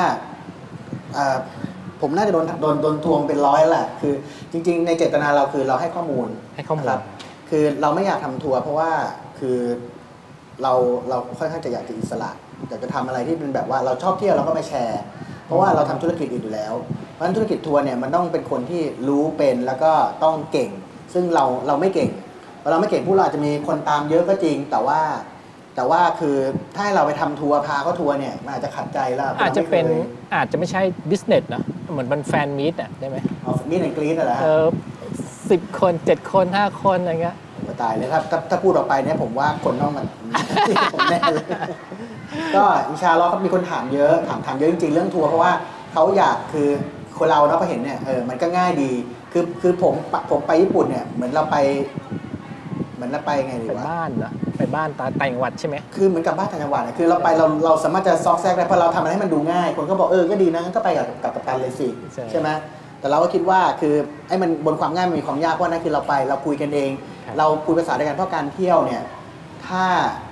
ผมน่าจะโดนโดนโดนทวงเป็นร้อยแหละคือจริงๆในเจตนาเราคือเราให้ข้อมูลให้ข้อมูลคือเราไม่อยากทำทัวร์เพราะว่าคือเราเราค่อนข้างจะอยากจะอิสระอยากจะทำอะไรที่เป็นแบบว่าเราชอบเที่ยวเราก็มาแชร์เพราะว่าเราทำธุรกิจอื่นอยู่แล้วเพราะฉะนั้นธุรกิจทัวร์เนี่ยมันต้องเป็นคนที่รู้เป็นแล้วก็ต้องเก่งซึ่งเราเราไม่เก่งเราไม่เก่งผู้เราอาจจะมีคนตามเยอะก็จริงแต่ว่าแต่ว่าคือถ้าให้เราไปทำทัวร์พาเขาทัวร์เนี่ยมันอาจจะขัดใจแล้วอาจจะเป็นอาจจะไม่ใช่บิสเนสนะเหมือนเป็นแฟนมีตอ่ะได้ไหมอ๋อมีตแอนด์กรีดอะไรเออสิบคนเจ็ดคนห้าคนอะไรเงี้ยตายเลยครับถ้าพูดออกไปเนี่ยผมว่าคนต้องมันผมแน่เลยก็อินชาอัลลอฮ์เขามีคนถามเยอะถามถามเยอะจริงๆเรื่องทัวร์เพราะว่าเขาอยากคือคนเราเนาะพอเห็นเนี่ยเออมันก็ง่ายดีคือคือผมผมไปญี่ปุ่นเนี่ยเหมือนเราไปเหมือนเราไปไงดีวะไปบ้านเหรอไปบ้านต่างจังหวัดใช่ไหมคือเหมือนกับบ้านต่างจังหวัดคือเราไปเราเราสามารถจะซอกแซกได้เพราะเราทำอะไรให้มันดูง่ายคนก็บอกเออก็ดีนะก็ไปกับกับกัปตันเลยสิใช่ไหมแต่เราก็คิดว่าคือไอ้มันบนความง่ายมันมีความยากเพราะนั่นคือเราไปเราคุยกันเองเราคุยภาษาเดียวกันเพราะการเที่ยวเนี่ยถ้าเท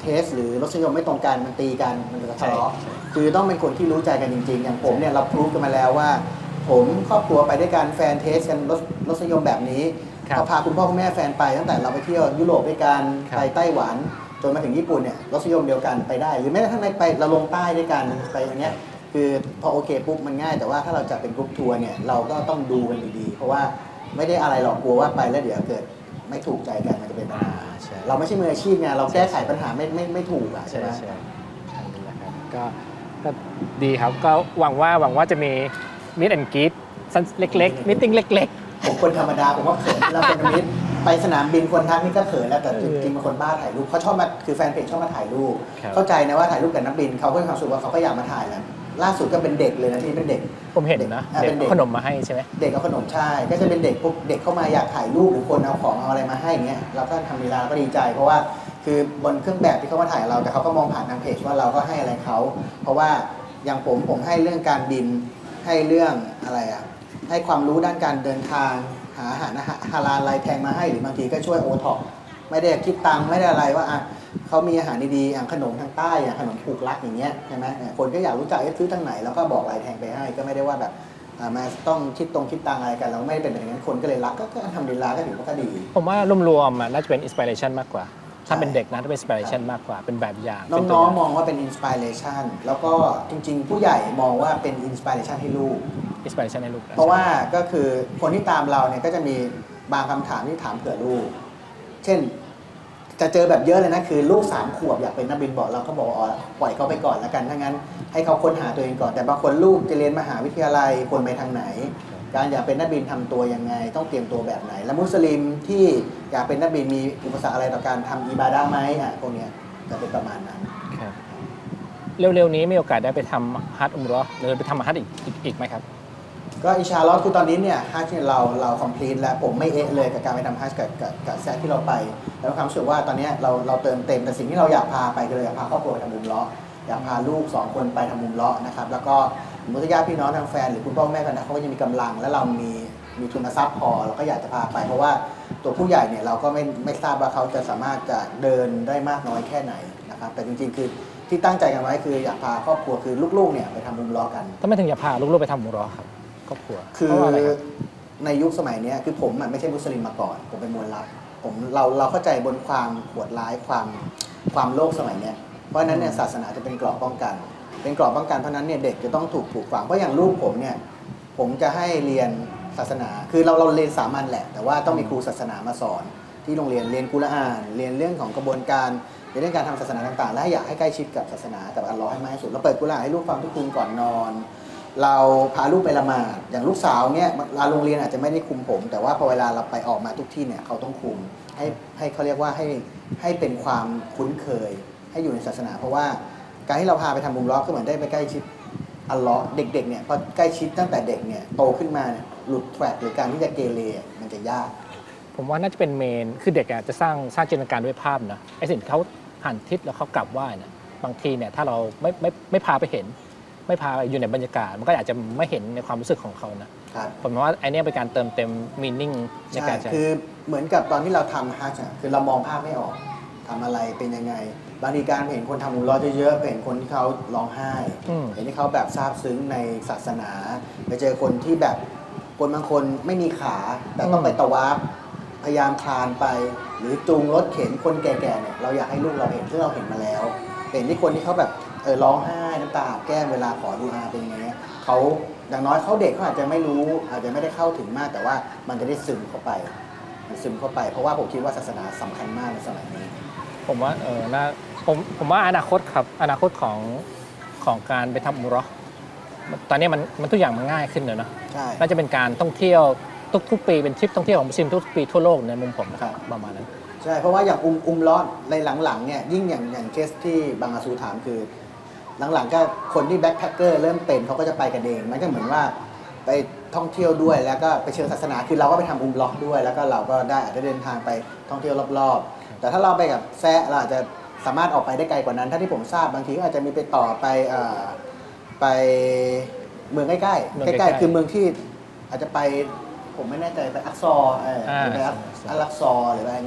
สหรือรสนิยมไม่ตรงกันมันตีกันมันจะทะเลาะคือต้องเป็นคนที่รู้ใจกันจริงๆอย่างผมเนี่ยเราพรูฟกันมาแล้วว่าผมครอบครัวไปด้วยกันแฟนเทสกันรสรสนิยมแบบนี้พอพาคุณพ่อคุณแม่แฟนไปตั้งแต่เราไปเที่ยวยุโรปด้วยกันไปไต้หวันจนมาถึงญี่ปุ่นเนี่ยรสนิยมเดียวกันไปได้หรือแม้กระทั่งไปเราลงใต้ด้วยกันไปอย่างเงี้ยคือพอโอเคปุ๊บมันง่ายแต่ว่าถ้าเราจะเป็นกรุ๊ปทัวร์เนี่ยเราก็ต้องดูกันดีๆเพราะว่าไม่ได้อะไรหรอกกลัวว่าไปแล้วเดี๋ยวเกิดไม่ถูกใจกันมันจะเป็นปัญหาเราไม่ใช่มืออาชีพไงเราแก้ไขปัญหาไม่ไม่ไม่ถูกอ่ะใช่ไหมใช่ก็ก็ดีครับก็หวังว่าหวังว่าจะมีมิตรแอนด์กรีดเล็กๆมิทติ้งเล็กๆผมคนธรรมดาผมว่าเขินเราเป็นมิตรไปสนามบินคนทักนี่ก็เขินแล้วแต่จริงๆเป็นคนบ้าถ่ายรูปเขาชอบมาคือแฟนเพจชอบมาถ่ายรูปเข้าใจนะว่าถ่ายรูปกับนักบินเขาก็มีความสุขว่าเขาก็อยากมาถ่ายแล้วล่าสุดก็เป็นเด็กเลยนะที่เป็นเด็กผมเห็นนะเด็กขนมมาให้ใช่ไหมเด็กเอาขนมใช่ก็จะเป็นเด็กพวกเด็กเข้ามาอยากถ่ายรูปหรือคนเอาของเอาอะไรมาให้เงี้ยเราก็ทำเวลาก็ดีใจเพราะว่าคือบนเครื่องแบบที่เขามาถ่ายเราแต่เขาก็มองผ่านทางเพจว่าเราก็ให้อะไรเขาเพราะว่าอย่างผมผมให้เรื่องการบินให้เรื่องอะไรอ่ะให้ความรู้ด้านการเดินทางหาอาหารฮาลาลไรแพงมาให้หรือบางทีก็ช่วยโอท็อปไม่ได้คิดตังค์ไม่ได้อะไรว่าอ่ะเขามีอาหารดีๆอย่างขนมทางใต้อย่างขนมผูกรักอย่างเงี้ยใช่ไหมคนก็อยากรู้จักซื้อทางไหนแล้วก็บอกรายแทงไปให้ก็ไม่ได้ว่าแบบมาต้องคิดตรงคิดตังอะไรกันเราไม่ได้เป็นแบบนั้นคนก็เลยรักก็ทำดีละก็ถือว่าก็ดีผมว่ารวมๆน่าจะเป็นอินสปิเรชันมากกว่าถ้าเป็นเด็กนะถ้าเป็นอินสปิเรชันมากกว่าเป็นแบบอย่างน้องๆมองว่าเป็นอินสปิเรชันแล้วก็จริงๆผู้ใหญ่มองว่าเป็นอินสปิเรชันให้ลูกอินสปิเรชันให้ลูกเพราะว่าก็คือคนที่ตามเราเนี่ยก็จะมีบางคำถามที่ถามเผื่อลูกเช่นจะเจอแบบเยอะเลยนะคือลูกสามขวบอยากเป็นนักบินบอกเราก็บอกอ๋อปล่อยเขาไปก่อนแล้วกันถ้างั้นให้เขาค้นหาตัวเองก่อนแต่บางคนลูกจะเรียนมหาวิทยาลัยควรไปทางไหนการอยากเป็นนักบินทำตัวยังไงต้องเตรียมตัวแบบไหนและมุสลิมที่อยากเป็นนักบินมีอุปสรรคอะไรต่อการทำอิบาดะห์ไหมอ่ะพวกนี้จะเป็นประมาณนั้นเร็วๆนี้มีโอกาสได้ไปทำฮัจญ์อุมเราะห์หรือไปทำฮัจญ์อีกอีกไหมครับก็อินชาอัลลอฮ์คือตอนนี้เนี่ยฮัจญ์เราเราคอมพลีทแล้วผมไม่เอะเลยกับการไปทำฮัจญ์กับกับกับแซะที่เราไปแล้วความรู้สึกว่าตอนนี้เราเราเติมเต็มแต่สิ่งที่เราอยากพาไปคืออยากพาครอบครัวไปทำอุมเราะห์อยากพาลูกสองคนไปทำอุมเราะห์นะครับแล้วก็มุสญาติพี่น้องทางแฟนหรือคุณพ่อแม่กันนะเขาก็จะมีกำลังและเรามีมีทุนทรัพย์พอเราก็อยากจะพาไปเพราะว่าตัวผู้ใหญ่เนี่ยเราก็ไม่ไม่ทราบว่าเขาจะสามารถจะเดินได้มากน้อยแค่ไหนนะครับแต่จริงๆคือที่ตั้งใจกันไว้คืออยากพาครอบครัวคือลูกๆเนี่ยไปทำอุมเราะห์กันทำไมถึงอยากพาลูกๆไปทำอุมเราะห์ครับครอบครัวคือในยุคสมัยนี้คือผมไม่ใช่มุสลิมมาก่อนผมเป็นมวลรัฐผมเราเราเข้าใจบนความโหดร้ายความความโลภสมัยนี้เพราะฉะนั้นเนี่ยศาสนาจะเป็นเกราะป้องกันเป็นเกราะป้องกันเพราะนั้นเนี่ยเด็กจะต้องถูกปลูกฝังเพราะอย่างลูกผมเนี่ยผมจะให้เรียนศาสนาคือเราเราเรียนสามัญแหละแต่ว่าต้องมีครูศาสนามาสอนที่โรงเรียนเรียนกุรอานเรียนเรื่องของกระบวนการเรื่องการทำศาสนาต่างๆและอยากให้ใกล้ชิดกับศาสนากับอัลเลาะห์ให้มากที่สุดเราเปิดกุรอานให้ลูกฟังทุกคืนก่อนนอนเราพาลูกไปละหมาดอย่างลูกสาวเนี่ยลาโรงเรียนอาจจะไม่ได้คุมผมแต่ว่าพอเวลาเราไปออกมาทุกที่เนี่ยเขาต้องคุมให้ให้เขาเรียกว่าให้ให้เป็นความคุ้นเคยให้อยู่ในศาสนาเพราะว่าการที่เราพาไปทำบุญล้อก็เหมือนได้ไปใกล้ชิดอัลเลาะห์เด็กๆเนี่ยพอใกล้ชิดตั้งแต่เด็กเนี่ยโตขึ้นมาเนี่ยหลุดแทร็กหรือการที่จะเกเรมันจะยากผมว่าน่าจะเป็นเมนคือเด็กจะสร้างสร้างจินตนาการด้วยภาพนะไอ้สิ่งเขาหันทิศแล้วเขากลับไหว้เนี่ยบางทีเนี่ยถ้าเราไม่ไม่ไม่พาไปเห็นไม่พาอยู่ในบรรยากาศมันก็อาจจะไม่เห็นในความรู้สึกของเขานะผมว่าไอ้นี่เป็นการเติมเต็มมีนิ่งในการใช้คือเหมือนกับตอนที่เราทำฮัจญ์คือเรามองภาพไม่ออกทำอะไรเป็นยังไงบางทีการเห็นคนทำอุมเราะห์เยอะๆเห็นคนที่เขาร้องไห้เห็นที่เขาแบบซาบซึ้งในศาสนาไปเจอคนที่แบบคนบางคนไม่มีขาแต่ต้องไปตะวาฟพยายามคลานไปหรือจูงรถเข็นคนแก่ๆเนี่ยเราอยากให้ลูกเราเห็นซึ่งเราเห็นมาแล้วเห็นที่คนที่เขาแบบเออร้องไห้น้ำตาอาบแก้มเวลาขอดูอาเป็นยังไงเขาอย่างน้อยเขาเด็กเขาอาจจะไม่รู้อาจจะไม่ได้เข้าถึงมากแต่ว่ามันจะได้ซึมเข้าไปมันซึมเข้าไปเพราะว่าผมคิดว่าศาสนาสำคัญมากในสมัยนี้ผมว่าเออน่าผมผมว่าอนาคตครับอนาคตของของการไปทำอุมเราะห์ตอนนี้มันมันทุกอย่างมันง่ายขึ้นเลยเนาะใช่น่าจะเป็นการท่องเที่ยวทุกๆปีเป็นทริปท่องเที่ยวของมุสลิมทุกปีทั่วโลกในมุมผมนะครับประมาณนั้นใช่เพราะว่าอย่างอุมอุมเราะห์ในหลังๆเนี่ยยิ่งอย่างอย่างเคสที่บางอาซูถามคือหลังๆก็คนที่แบ็คแพคเกอร์เริ่มเป็นเขาก็จะไปกันเองมันก็เหมือนว่าไปท่องเที่ยวด้วยแล้วก็ไปเชิญศาสนาคือเราก็ไปทำอุมเราะห์ด้วยแล้วก็เราก็ได้อาจจะเดินทางไปท่องเที่ยวรอบๆแต่ถ้าเราไปกับแซะเราอาจจะสามารถออกไปได้ไกลกว่านั้นถ้าที่ผมทราบบางทีก็อาจจะมีไปต่อไปไปเมืองใกล้ๆใกล้ๆคือเมืองที่อาจจะไปผมไม่แน่ใจไปอักซอหรือไปอัลลักซอหรืออะไรเงี้ย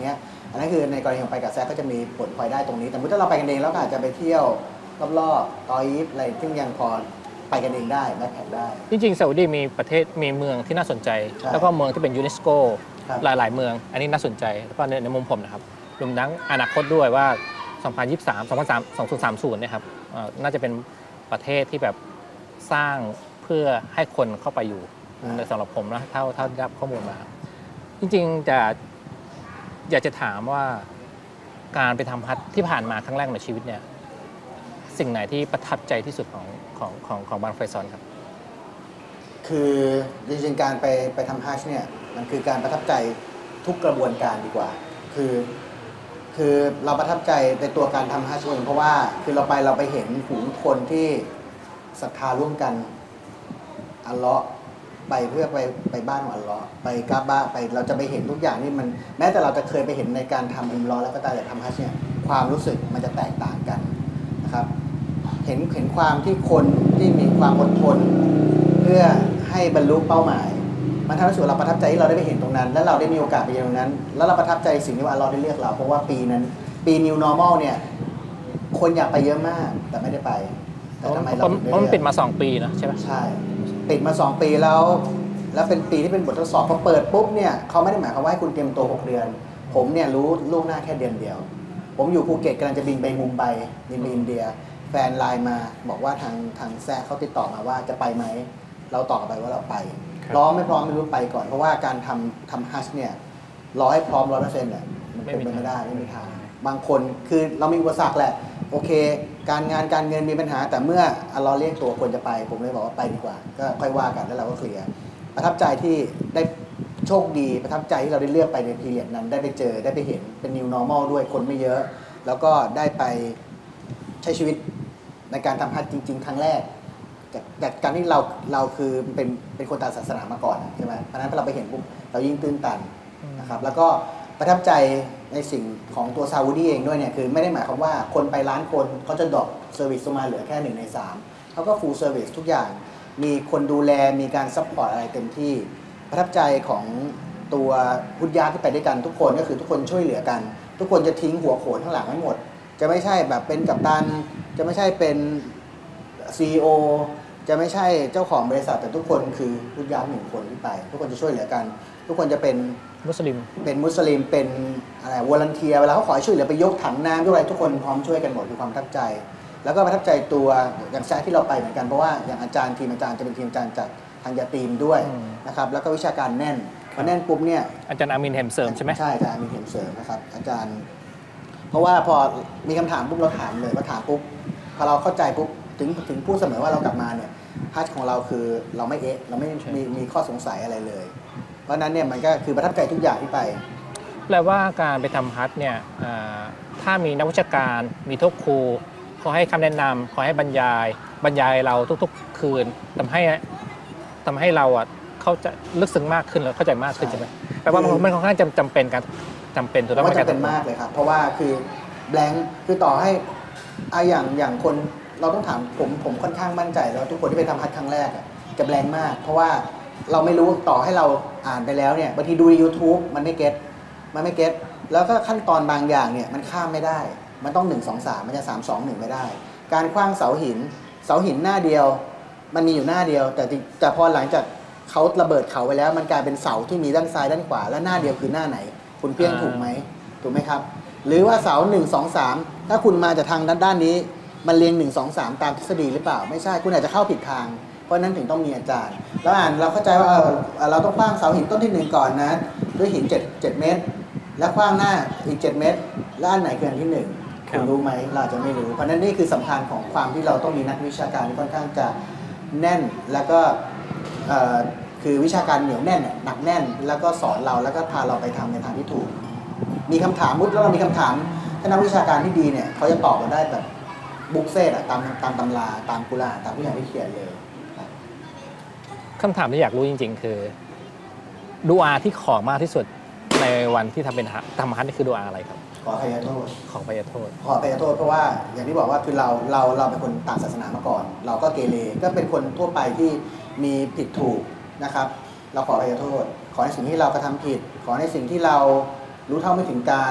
อันนั้นคือในกรณีของไปกับแซกก็จะมีผลพลอยได้ตรงนี้แต่เมื่อถ้าเราไปกันเองแล้วก็อาจจะไปเที่ยวรอบๆตอยฟอะไรซึ่งยังพอไปกันเองได้แบ็คแพคได้จริงๆซาอุดีมีประเทศมีเมืองที่น่าสนใจแล้วก็เมืองที่เป็นยูเนสโกหลายๆเมืองอันนี้น่าสนใจแล้วก็ในมุมผมนะครับรวมทั้งอนาคตด้วยว่าสองพันยี่สิบสาม สองพันสามสิบเนี่ยครับน่าจะเป็นประเทศที่แบบสร้างเพื่อให้คนเข้าไปอยู่ในสำหรับผมนะเท่าเท่าได้รับข้อมูลมาจริงๆจะอยากจะถามว่าการไปทำฮัทที่ผ่านมาครั้งแรกในชีวิตเนี่ยสิ่งไหนที่ประทับใจที่สุดของของของของบางไฟซอนครับคือจริงๆการไปไปทำฮัทเนี่ยมันคือการประทับใจทุกกระบวนการดีกว่าคือคือเราประทับใจในตัวการทำฮัจญ์เองเพราะว่าคือเราไปเราไปเห็นฝูงคนที่ศรัทธาร่วมกันอัลเลาะห์ไปเพื่อไปไปบ้านของอัลเลาะห์ไปกาบะไปเราจะไปเห็นทุกอย่างนี่มันแม้แต่เราจะเคยไปเห็นในการทำอุมเราะห์แล้วก็ตามแต่ทำฮัจญ์เนี่ยความรู้สึกมันจะแตกต่างกันนะครับเห็นเห็นความที่คนที่มีความอดทนเพื่อให้บรรลุเป้าหมายมันทำให้สุดเราประทับใจที่เราได้ไปเห็นตรงนั้นและเราได้มีโอกาสไปเห็นตรงนั้นแล้วเราประทับใจสิ่งที่ว่าเราได้เลือกเราเพราะว่าปีนั้นปี New Normal เนี่ยคนอยากไปเยอะมากแต่ไม่ได้ไปแต่ทำไมเราถึงได้เพราะมันปิดมาสองปีนะใช่ไหมใช่ปิดมาสองปีแล้วแล้วเป็นปีที่เป็นบททดสอบพอเปิดปุ๊บเนี่ยเขาไม่ได้หมายความว่าให้คุณเตรียมตัวหกเดือนผมเนี่ยรู้ล่วงหน้าแค่เดือนเดียวผมอยู่ภูเก็ตกำลังจะบินไปมุมไบบินไปอินเดียแฟนไลน์มาบอกว่าทางทางแซ่เขาติดต่อมาว่าจะไปไหมเราตอบไปว่าเราไปพร้อมไม่พร้อมไม่รู้ไปก่อนเพราะว่าการทำทำฮัจญ์เนี่ยรอให้พร้อมร้อยเปอร์เซ็นต์เนี่ยมันเป็นไปไม่ได้ไม่มีทางบางคนคือเรามีอุปสรรคแหละโอเคการงานการเงินมีปัญหาแต่เมื่ออัลเลาะห์เรียกตัวควรจะไปผมเลยบอกว่าไปดีกว่าก็ค่อยว่ากันแล้วเราก็เคลียร์ประทับใจที่ได้โชคดีประทับใจที่เราได้เลือกไปในพีเรียดนั้นได้ไปเจอได้ไปเห็นเป็น New Normal ด้วยคนไม่เยอะแล้วก็ได้ไปใช้ชีวิตในการทำฮัจญ์จริงๆครั้งแรกจากการที่เราเราคือเป็นเป็นคนต่างศาสนามาก่อนใช่ไหมเพราะนั้นพอเราไปเห็นปุ๊บเรายิ่งตื้นตันนะครับแล้วก็ประทับใจในสิ่งของตัวซาอุดีเองด้วยเนี่ยคือไม่ได้หมายความว่าคนไปล้านคนเขาจะดรอปเซอร์วิสมาเหลือแค่หนึ่งในสามเขาก็ฟูลเซอร์วิสทุกอย่างมีคนดูแลมีการซัพพอร์ตอะไรเต็มที่ประทับใจของตัวฮุดญาที่ไปด้วยกันทุกคนก็คือทุกคนช่วยเหลือกันทุกคนจะทิ้งหัวโขนข้างหลังไม่หมดจะไม่ใช่แบบเป็นกัปตันจะไม่ใช่เป็น ซี อี โอ จะไม่ใช่เจ้าของบริษัทแต่ทุกคนคือพุทธญาณหนึ่งคนที่ไปทุกคนจะช่วยเหลือกันทุกคนจะเป็นมุสลิมเป็นมุสลิมเป็นอะไรวอลันเทียเวลาเขาขอช่วยเหลือไปยกถังน้ำยกอะไรทุกคนพร้อมช่วยกันหมดคือความประทับใจแล้วก็ประทับใจตัวอย่างแซะที่เราไปเหมือนกันเพราะว่าอย่างอาจารย์ทีมอาจารย์จะเป็นทีมอาจารย์จากทางยาตีมด้วยนะครับแล้วก็วิชาการแน่นพอแน่นปุ๊บเนี่ยอาจารย์อามินเห็มเสริมใช่ไหมใช่อาจารย์อามินเห็มเสริมนะครับอาจารย์เพราะว่าพอมีคำถามปุ๊บเราถามเลยพอถามปุ๊บพอเราเข้าใจปุ๊บถึงถึงพูดเสมอว่าเรากลับมาเนี่ยฮัจญ์ของเราคือเราไม่เอ๊ะเราไม่มีมีข้อสงสัยอะไรเลยเพราะนั้นเนี่ยมันก็คือประทับใจทุกอย่างที่ไปแปลว่าการไปทำฮัจญ์เนี่ยถ้ามีนักวิชาการมีทุกครูขอให้คำแนะนำขอให้บรรยายบรรยายเราทุกๆคืนทำให้ทำให้เราอ่ะเข้าใจลึกซึ้งมากขึ้นแล้วเข้าใจมากขึ้นใช่ไหมแปลว่ามันค่อนข้างจำเป็นการจำเป็นถูกต้องไหมจำเป็นมากเลยครับเพราะว่าคือแบงค์คือต่อให้ไออย่างอย่างคนเราต้องถามผมผมค่อนข้างมั่นใจแล้วทุกคนที่ไปทำฮัจญ์ครั้งแรกจะแบงค์มากเพราะว่าเราไม่รู้ต่อให้เราอ่านไปแล้วเนี่ยบางทีดูใน YouTube มันไม่เก็ตมันไม่เก็ตแล้วก็ขั้นตอนบางอย่างเนี่ยมันข้ามไม่ได้มันต้องหนึ่ง สอง สามมันจะสาม สอง หนึ่งไม่ได้การขว้างเสาหินเสาหินหน้าเดียวมันมีอยู่หน้าเดียวแต่แต่พอหลังจากเขาระเบิดเขาไปแล้วมันกลายเป็นเสาที่มีด้านซ้ายด้านขวาและหน้าเดียวคือหน้าไหนคุณเพี้ยงถูกไหมถูกไหมครับหรือว่าเสาหนึ่ง สอง สามถ้าคุณมาจากทางด้านด้านนี้มันเรียงหนึ่ง สอง สามตามทฤษฎีหรือเปล่าไม่ใช่คุณอาจจะเข้าผิดทางเพราะนั้นถึงต้องมีอาจารย์แล้วอ่านเราเข้าใจว่าเราต้องขว้างเสาหินต้นที่หนึ่งก่อนนะด้วยหินเจ็ด เจ็ดเมตรและขว้างหน้าอีกเจ็ดเมตรและอันไหนคืออันที่หนึ่งคุณรู้ไหมเราจะไม่รู้เพราะนั้นนี่คือสำคัญของความที่เราต้องมีนักวิชาการที่ค่อนข้างจะแน่นแล้วก็คือวิชาการเหนียวแน่นหนักแน่นแล้วก็สอนเราแล้วก็พาเราไปทำในทางที่ถูกมีคำถามมุดแล้วเรามีคำถามถ้านักวิชาการที่ดีเนี่ยเขาจะตอบเราได้แบบบุ๊กเซ่ตตามตามตำราตามกุรอานตามที่อย่างที่เขียนเลยคำถามที่อยากรู้จริงๆคือดูอาที่ขอมากที่สุดในวันที่ทำเป็นทำฮัจญ์นี่คือดูอาอะไรครับขออภัยโทษขออภัยโทษขออภัยโทษเพราะว่าอย่างที่บอกว่าคือเราเราเราเป็นคนต่างศาสนามาก่อนเราก็เกเรก็เป็นคนทั่วไปที่มีผิดถูกนะครับเราขออภัยโทษขอในสิ่งที่เรากระทำผิดขอในสิ่งที่เรารู้เท่าไม่ถึงการ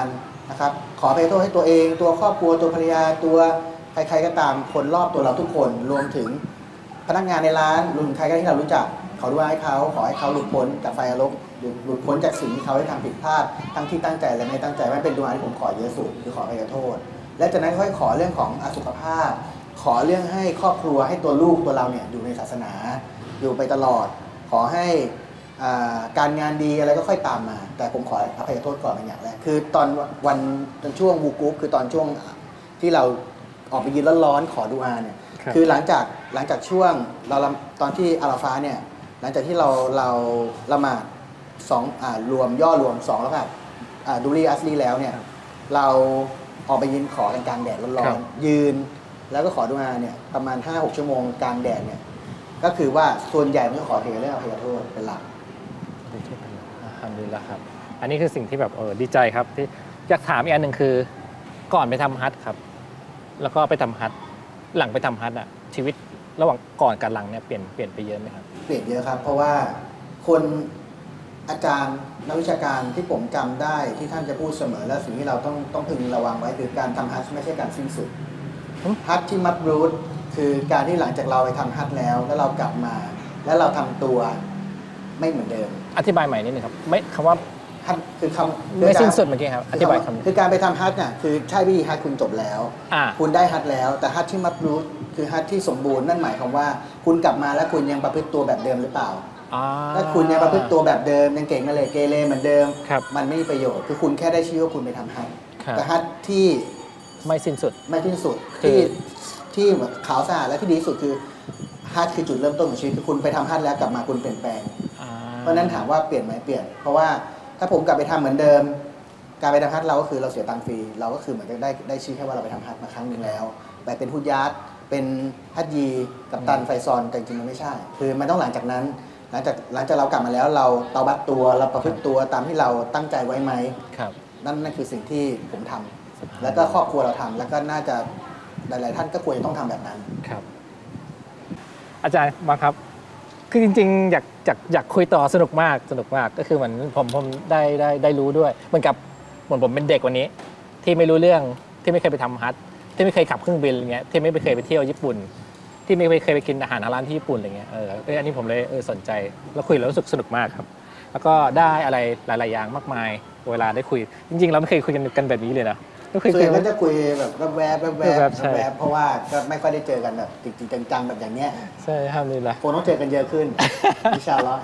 นะครับขออภัยโทษให้ตัวเองตัวครอบครัวตัวภรรยาตัวใครๆก็ตามคนรอบตัวเราทุกคนรวมถึงพนักงานในร้านรวมถึงใครก็ที่เรารู้จักขอดูให้เขาขอให้เขาหลุดพ้นจากไฟอารมณ์หลุดพ้นจากสิ่งที่เขาได้ทำผิดพลาดทั้งที่ตั้งใจและไม่ตั้งใจไม่เป็นดวงที่ผมขอเยอะสุดคือขออภัยโทษและจากนั้นค่อยขอเรื่องของสุขภาพขอเรื่องให้ครอบครัวให้ตัวลูกตัวเราเนี่ยอยู่ในศาสนาอยู่ไปตลอดขอให้การงานดีอะไรก็ค่อยตามมาแต่ผมขออภัยโทษก่อนเป็นอย่างแรกคือตอนวันตอนช่วงวูกู๊ปคือตอนช่วงที่เราออกไปยืนร้อนๆขอดูอาเนี่ยคือหลังจากหลังจากช่วงเราตอนที่อาราฟาเนี่ยหลังจากที่เราเราละหมาดสองอ่ารวมย่อรวมสองแล้วก็ดูรีอัสลีแล้วเนี่ยเราออกไปยืนขอกันกลางแดดร้อนๆยืนแล้วก็ขอดูอาเนี่ยประมาณ ห้าหก ชั่วโมงกลางแดดเนี่ยก็คือว่าส่วนใหญ่มันก็ขอเพียงเรื่องอภัยโทษเป็นหลักทำดีแล้วครับอันนี้คือสิ่งที่แบบเออดีใจครับที่อยากถามอีกอันหนึ่งคือก่อนไปทำฮัจญ์ครับแล้วก็ไปทำฮัจญ์หลังไปทำฮัจญ์อ่ะชีวิตระหว่างก่อนกับหลังเนี่ยเปลี่ยนเปลี่ยนไปเยอะไหมครับเปลี่ยนเยอะครับเพราะว่าคนอาจารย์นักวิชาการที่ผมจำได้ที่ท่านจะพูดเสมอและสิ่งที่เราต้องต้องพึงระวังไว้คือการทำฮัจญ์ไม่ใช่การสิ้นสุดฮัจญ์ที่มับรูดคือการที่หลังจากเราไปทำฮัจญ์แล้วแล้วเรากลับมาแล้วเราทำตัวไม่เหมือนเดิมอธิบายใหม่นิดนึงครับไม่คำว่าฮัจญ์คือคำไม่สิ้นสุดเมื่อกี้ครับอธิบายคำคือการไปทำฮัจญ์เนี่ยคือใช่วิธีฮัจญ์คุณจบแล้วคุณได้ฮัจญ์แล้วแต่ฮัจญ์ที่มับรูดคือฮัจญ์ที่สมบูรณ์นั่นหมายความว่าคุณกลับมาแล้วคุณยังประพฤติตัวแบบเดิมหรือเปล่าถ้าคุณยังประพฤติตัวแบบเดิมยังเก่งมาเลยเกเรเหมือนเดิมมันไม่มีประโยชน์คือคุณแค่ได้ชื่อว่าคุณไปทำฮัจญ์แต่ฮัจญ์ที่ไม่สิ้นสุดไม่สิ้นสุดที่ที่ขาวสะอาดและที่ดีที่สุดคือฮัจญ์คือจุดเริ่มต้นของชีวิตคือคุณไปทำฮัจญ์แล้วกลับมาคุณเปลี่ยนแปลงเพราะนั้นถามว่าเปลี่ยนไหมเปลี่ยนเพราะว่าถ้าผมกลับไปทำเหมือนเดิมการไปทำฮัจญ์เราก็คือเราเสียตังค์ฟรีเราก็คือเหมือนกับได้ได้ชื่อแค่ว่าเราไปทำฮัจญ์มาครั้งหนึ่งแล้วไปเป็นฮุญญาตเป็นฮัจญีกัปตันไฟซอนแต่จริงๆมันไม่ใช่คือมันต้องหลังจากนั้นหลังจากหลังจากเรากลับมาแล้วเราเตาบัตตัวเราประพฤติตัวตามที่เราตั้งใจไว้ไหมนั่นนั่นคือสิ่งที่ผมทำแล้วก็ครอบครัวเราทำแล้วก็น่าจะหลายๆท่านก็ควรจะต้องทำแบบนั้นครับอาจารย์มาครับคือจริงๆอยากอยากอยากคุยต่อสนุกมากสนุกมากก็คือเหมือนผมผมได้ได้ได้รู้ด้วยเหมือนกับเหมือนผมเป็นเด็กวันนี้ที่ไม่รู้เรื่องที่ไม่เคยไปทำฮัจญ์ที่ไม่เคยขับเครื่องบินอะไรเงี้ยที่ไม่เคยไปเที่ยวญี่ปุ่นที่ไม่เคยไปกินอาหารร้านที่ญี่ปุ่นอะไรเงี้ยเอออันนี้ผมเลยเออสนใจแล้วคุยแล้วรู้สึกสนุกมากครับแล้วก็ได้อะไรหลายๆอย่างมากมายเวลาได้คุยจริงๆเราไม่เคยคุยกันกันแบบนี้เลยนะก็คุยก็จะคุยแบบแวบๆแวบๆแวบๆเพราะว่าก็ไม่ค่อยได้เจอกันแบบจริงๆจังๆแบบอย่างเนี้ยใช่ครับนี่แหละคงต้องเจอกันเยอะขึ้นอินชาอัลลอฮ์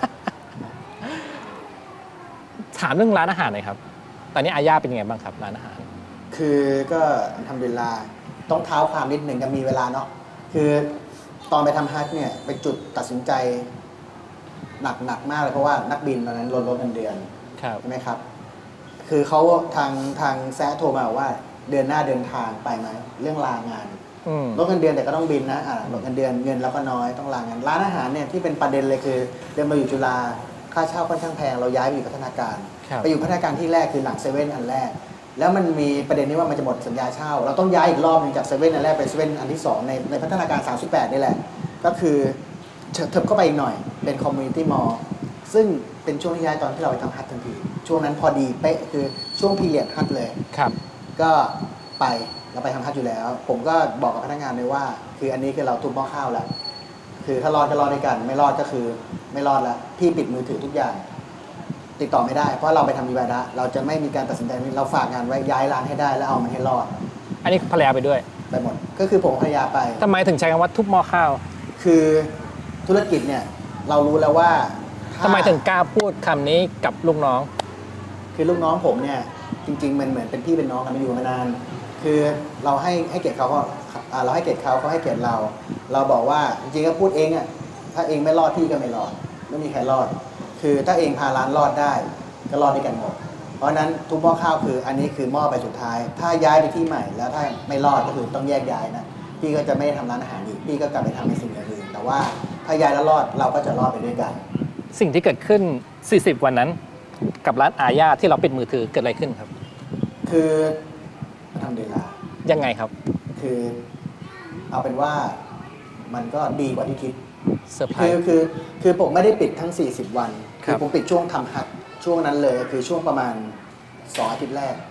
ถามเรื่องร้านอาหารหน่อยครับตอนนี้อาญาเป็นยังไงบ้างครับร้านอาหารคือก็ทำเวลาต้องเท้าความนิดหนึ่งจะมีเวลาเนาะคือตอนไปทำฮัจญ์เนี่ยเป็นจุดตัดสินใจหนักหนักมากเลยเพราะว่านักบินตอนนั้นลดลดเงินเดือนใช่ไหมครับคือเขาทางทางแซะโทรมาว่าเดือนหน้าเดินทางไปไหมเรื่องลางานลดเงินเดือนแต่ก็ต้องบินนะอ่าลดเงินเดือนเงินแล้วก็น้อยต้องลางานร้านอาหารเนี่ยที่เป็นประเด็นเลยคือเดินมาอยู่จุฬาค่าเช่าค่อนข้างแพงเราย้ายไปอยู่พัฒนาการไปอยู่พัฒนาการที่แรกคือหลังเซเว่นอันแรกแล้วมันมีประเด็นที่ว่ามันจะหมดสัญญาเช่าเราต้องย้ายอีกรอบนึงจากเซเว่นอันแรกไปเซเว่นอันที่สองในในพัฒนาการสามสิบแปดนี่แหละก็คือเถิบเข้าไปอีกหน่อยเป็นคอมมูนิตี้มอลล์ซึ่งเป็นช่วงที่ย้ายตอนที่เราไปทำฮัจญ์ทันทีช่วงนั้นพอดีเป๊ะคือช่วงพีเรียดฮัจญ์เลยครับก็ไปเราไปทำฮัจญ์อยู่แล้วผมก็บอกกับพนักงานเลยว่าคืออันนี้คือเราทุบหม้อข้าวแล้วคือถ้ารอดก็รอดด้วยกันไม่รอดก็คือไม่รอดแล้วพี่ปิดมือถือทุกอย่างติดต่อไม่ได้เพราะเราไปทำอิบาดะห์เราจะไม่มีการตัดสินใจเราฝากงานไว้ย้ายร้านให้ได้แล้วเอามันให้รอดอันนี้ภรรยาไปด้วยไปหมดก็คือผมภรรยาไปทำไมถึงใช้คำว่าทุบหม้อข้าวคือธุรกิจเนี่ยเรารู้แล้วว่าทำไมถึงกล้าพูดคำนี้กับลูกน้องคือลูกน้องผมเนี่ยจริงๆมันเหมือนเป็นพี่เป็นน้องกันมาอยู่มานานคือเราให้ให้เกียรติเขาก็เราให้เกียรติเขาเขาให้เกียรติเราเราบอกว่าจริงๆก็พูดเองอ่ะถ้าเองไม่รอดพี่ก็ไม่รอดไม่มีใครรอดคือถ้าเองพาร้านรอดได้ก็รอดด้วยกันหมดเพราะนั้นทุบหม้อข้าวคืออันนี้คือหม้อไปสุดท้ายถ้าย้ายไปที่ใหม่แล้วถ้าไม่รอดก็คือต้องแยกย้ายนะพี่ก็จะไม่ทำร้านอาหารอีกพี่ก็กลับไปทำในสิ่งอื่นแต่ว่าถ้าย้ายแล้วรอดเราก็จะรอดไปด้วยกันสิ่งที่เกิดขึ้นสี่สิบวันนั้นกับร้านอาญาที่เราปิดมือถือเกิดอะไรขึ้นครับคือทำเวลายังไงครับคือเอาเป็นว่ามันก็ดีกว่าที่คิดเซอร์ไพรส์คือคือคือผมไม่ได้ปิดทั้งสี่สิบวันคือผมปิดช่วงทำฮัจญ์ช่วงนั้นเลยคือช่วงประมาณสองอาทิตย์แรก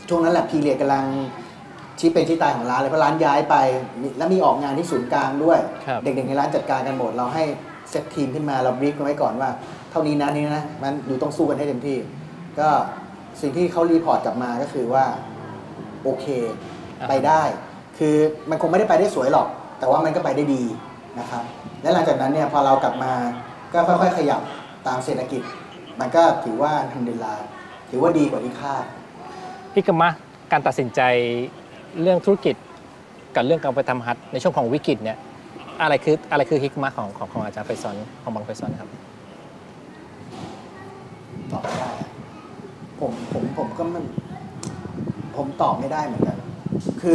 ช่วงนั้นแหละพีเรียดกำลังชี้เป็นชี้ตายของร้านเลยเพราะร้านย้ายไปแล้วมีออกงานที่ศูนย์กลางด้วยเด็กๆในร้านจัดการกันหมดเราให้เซตทีมขึ้นมาเราบรีฟกันไว้ก่อนว่าเท่านี้นะนี้นะมันอยู่ต้องสู้กันให้เต็มที่ก็สิ่งที่เขารีพอร์ตกลับมาก็คือว่าโอเคไปได้คือมันคงไม่ได้ไปได้สวยหรอกแต่ว่ามันก็ไปได้ดีนะครับและหลังจากนั้นเนี่ยพอเรากลับมาก็ค่อยๆขยับตามเศรษฐกิจมันก็ถือว่าทำดีลาถือว่าดีกว่าที่คาดพี่กมะการตัดสินใจเรื่องธุรกิจกับเรื่องการไปทำฮัทในช่วงของวิกฤตเนี่ยอะไรคืออะไรคือฮิกมะของของของอาจารย์ไฟซอนของบังไฟซอนครับตอบไม่ได้ผมผมผมก็มันผมตอบไม่ได้เหมือนกันคื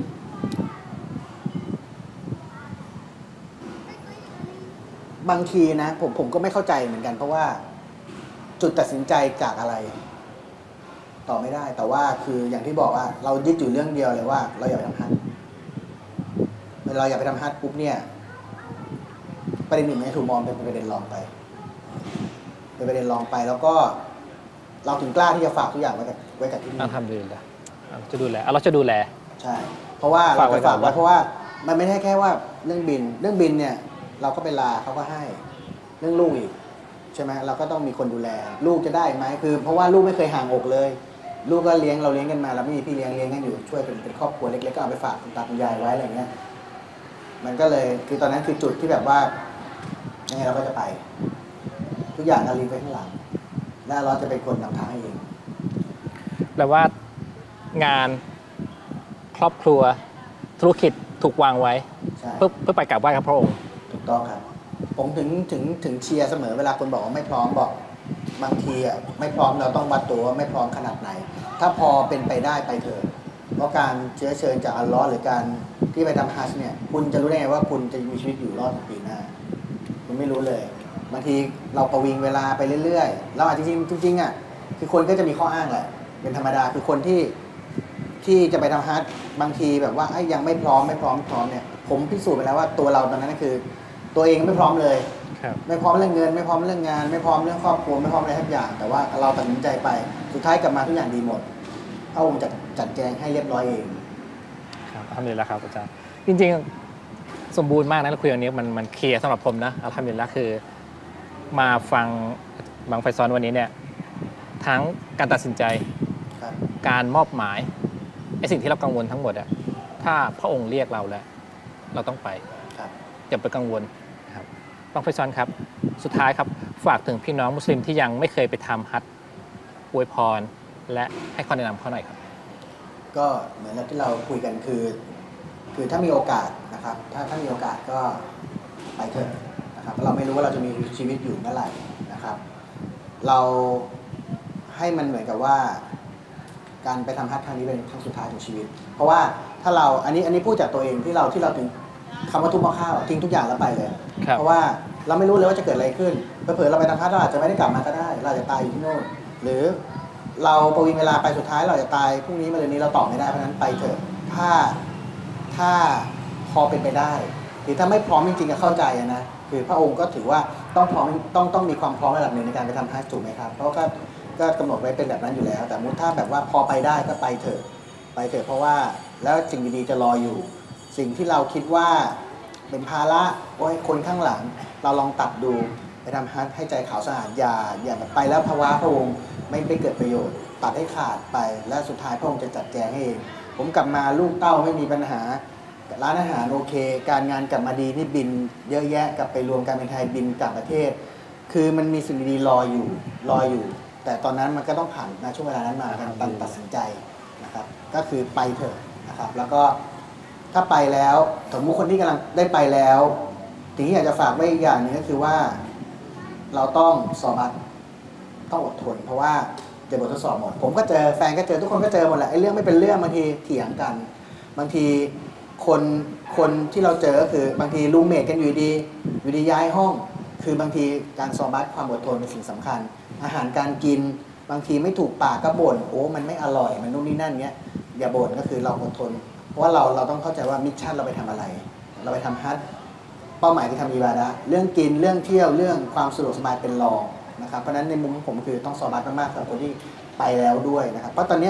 อบางทีนะผมผมก็ไม่เข้าใจเหมือนกันเพราะว่าจุดตัดสินใจจากอะไรตอบไม่ได้แต่ว่าคืออย่างที่บอกว่าเรายึดอยู่เรื่องเดียวเลยว่าเราอยากไปทำฮัทเราอยากไปทำฮัทปุ๊บเนี่ยประเด็นหนึ่งมันถูกมองเป็นประเด็นรองไปเป็นประเด็นรองไปแล้วก็เราถึงกล้าที่จะฝากทุกอย่างไว้กับไว้กับที่นี่ทำดีแล้วจะดูแลเราจะดูแลใช่เพราะว่าเราจะฝากไว้เพราะว่ามันไม่ใช่แค่ว่าเรื่องบินเรื่องบินเนี่ยเราก็ไปลาเขาก็ให้เรื่องลูกอีกใช่ไหมเราก็ต้องมีคนดูแลลูกจะได้ไหมคือเพราะว่าลูกไม่เคยห่างอกเลยลูกก็เลี้ยงเราเลี้ยงกันมาแล้วไม่มีพี่เลี้ยงเลี้ยงกันอยู่ช่วยเป็นเป็นครอบครัวเล็กๆก็เอาไปฝากคุณตาคุณยายไว้อะไรเงี้ยมันก็เลยคือตอนนั้นคือจุดที่แบบว่ายังไงเราก็จะไปทุกอย่างเราลีไปข้างหลังแล้วเราจะเป็นคนนำทางให้เองแปลว่างานครอบครัวธุรกิจถูกวางไว้เพื่อเพื่อไปกราบไหว้พระองค์ถูกต้องครับผมถึงถึงถึงเชียร์เสมอเวลาคนบอกว่าไม่พร้อมบอกบางทีอ่ะไม่พร้อมเราต้องวัดตัวว่าไม่พร้อมขนาดไหนถ้าพอเป็นไปได้ไปเถอะเพราะการเชื้อเชิญจากอัลลอฮ์หรือการที่ไปทำฮัจญ์เนี่ยคุณจะรู้ได้ไงว่าคุณจะมีชีวิตอยู่รอดถึงปีหน้าคุณไม่รู้เลยบางทีเราประวิงเวลาไปเรื่อยๆเราอาจจะจริงจริงอ่ะคือคนก็จะมีข้ออ้างแหละเป็นธรรมดาคือคนที่ที่จะไปทำฮัจญ์บางทีแบบว่ายังไม่พร้อมไม่พร้อมพร้อมเนี่ยผมพิสูจน์ไปแล้วว่าตัวเราตอนนั้นคือตัวเองไม่พร้อมเลยไม่พร้อมเรื่องเงินไม่พร้อมเรื่องงานไม่พร้อมเรื่องครอบครัวไม่พร้อมอะไรทุกอย่างแต่ว่าเราตัดสินใจไปสุดท้ายกลับมาทุกอย่างดีหมดพระองค์จัดจัดแจงให้เรียบร้อยเองครับทำดีแล้วครับอาจารย์จริงๆสมบูรณ์มากนะคุยอันนี้มันมันเคลียร์สำหรับผมนะอัลฮัมดุลิลละห์คือมาฟังบังไฟซอนวันนี้เนี่ยทั้งการตัดสินใจการมอบหมายไอ้สิ่งที่เรากังวลทั้งหมดอะถ้าพระองค์เรียกเราแล้วเราต้องไปอย่าไปกังวลครับบังไฟซอนครับสุดท้ายครับฝากถึงพี่น้องมุสลิมที่ยังไม่เคยไปทำฮัจญ์อวยพรและให้ข้อแนะนำเขาหน่อยครับก็เหมือนที่เราคุยกันคือคือถ้ามีโอกาสนะครับถ้าถ้ามีโอกาสก็ไปเถอะนะครับเราไม่รู้ว่าเราจะมีชีวิตอยู่เมื่อไหร่นะครับเราให้มันเหมือนกับว่าการไปทำฮัจญ์ครั้งนี้เป็นครั้งสุดท้ายของชีวิตเพราะว่าถ้าเราอันนี้อันนี้พูดจากตัวเองที่เราที่เราถึงคำว่าทุบหม้อข้าวทิ้งทุกอย่างแล้วไปเลยเพราะว่าเราไม่รู้เลยว่าจะเกิดอะไรขึ้นเผลอๆเราไปทำฮัจญ์เราอาจจะไม่ได้กลับมาก็ได้เราจะตายอยู่ที่โน่นหรือเราประวิงเวลาไปสุดท้ายเราจะตายพรุ่งนี้มาเลยนี้เราตอบไม่ได้เพราะนั้นไปเถอะถ้าถ้าพอเป็นไปได้หรือถ้าไม่พร้อมจริงๆก็เข้าใจนะคือพระองค์ก็ถือว่าต้องพร้อมต้องต้องมีความพร้อมระดับหนึ่งในการไปทำฮัจญ์ถูกไหมครับเพราะก็ก็กำหนดไว้เป็นแบบนั้นอยู่แล้วแต่มุถ้าแบบว่าพอไปได้ก็ไปเถอะไปเถอะเพราะว่าแล้วสิ่งดีๆจะรออยู่สิ่งที่เราคิดว่าเป็นภาระโอ้ยคนข้างหลังเราลองตัดดูไปทำฮัจญ์ให้ใจขาวสะอาดอย่าอย่าแบบไปแล้วภาวะพระองค์ไม่ไม่เกิดประโยชน์ตัดให้ขาดไปและสุดท้ายพระองค์จะจัดแจงให้เองผมกลับมาลูกเต้าไม่มีปัญหาร้านอาหารโอเคการงานกลับมาดีที่บินเยอะแยะกลับไปรวมการเป็นไทยบินต่างประเทศคือมันมีสิ่งดีๆรออยู่รออยู่แต่ตอนนั้นมันก็ต้องผ่านนะช่วงเวลานั้นมาการตัดสินใจนะครับก็คือไปเถอะนะครับแล้วก็ถ้าไปแล้วสมมุติคนที่กำลังได้ไปแล้วสิ่งที่อยากจะฝากไว้อีกอย่างนึงก็คือว่าเราต้องสอบัตต้องอดทนเพราะว่าเจอบททดสอบหมดผมก็เจอแฟนก็เจอทุกคนก็เจอหมดแหละไอ้เรื่องไม่เป็นเรื่องบางทีเถียงกันบางทีคนคนที่เราเจอก็คือบางทีรูมเมทกันอยู่ดีอยู่ดีย้ายห้องคือบางทีการสอบัตความอดทนเป็นสิ่งสำคัญอาหารการกินบางทีไม่ถูกปากก็บ่นโอ้มันไม่อร่อยมันนู่นนี่นั่นเงี้ยอย่าบ่นก็คือเราอดทนเพราะว่าเราเราต้องเข้าใจว่ามิชชั่นเราไปทำอะไรเราไปทำฮัจญ์เป้าหมายคือทำอิบาดะห์เรื่องกินเรื่องเที่ยวเรื่องความสะดวกสบายเป็นรองนะครับเพราะฉะนั้นในมุมของผมคือต้องสอบัตมากๆสำหรับคนที่ไปแล้วด้วยนะครับเพราะตอนนี้ผ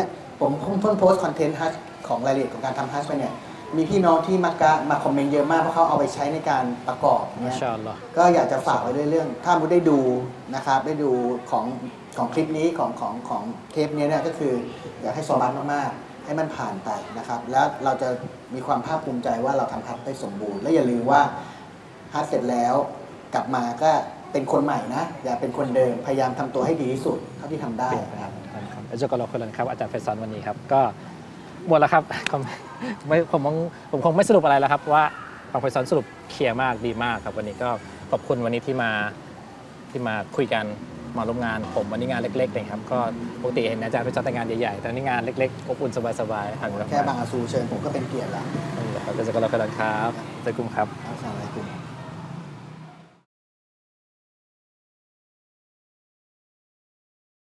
ผมเพิ่งโพสต์คอนเทนต์ฮัชของรายละเอียดของการทำฮัชไปเนี่ยมีพี่น้องที่มักกะมาคอมเมนต์เยอะมากเพราะเขาเอาไปใช้ในการประกอบเนี่ยก็อยากจะฝากไว้เรื่องถ้ามุดได้ดูนะครับได้ดูของของคลิปนี้ของของของเทปนี้เนี่ยก็คืออยากให้โซบัสมากๆให้มันผ่านไปนะครับแล้วเราจะมีความภาคภูมิใจว่าเราทำฮัชได้สมบูรณ์และอย่าลืมว่าฮัชเสร็จแล้วกลับมาก็เป็นคนใหม่นะอย่าเป็นคนเดิมพยายามทำตัวให้ดีที่สุดเท่าที่ทำได้นะครับอาจารย์ก็รอคนละครับอาจารย์ไฟซอนวันนี้ครับก็หมดแล้วครับไม่ผมผมคงไม่สรุปอะไรแล้วครับว่าฟังไฟซอนสรุปเคลียร์มากดีมากครับวันนี้ก็ขอบคุณวันนี้ที่มาที่มาคุยกันมาร่วมงานผมวันนี้งานเล็กๆเลยครับก็ปกติเห็นอาจารย์ไฟซอนแต่งานใหญ่ๆแต่นี่งานเล็กๆอบอุ่นสบายๆหันแค่บางอาซูเชิญผมก็เป็นเกียรติแล้วอาจารย์ก็รอคนละครับอาจารย์กุ้มครับอาจารย์อะไรกุ้ม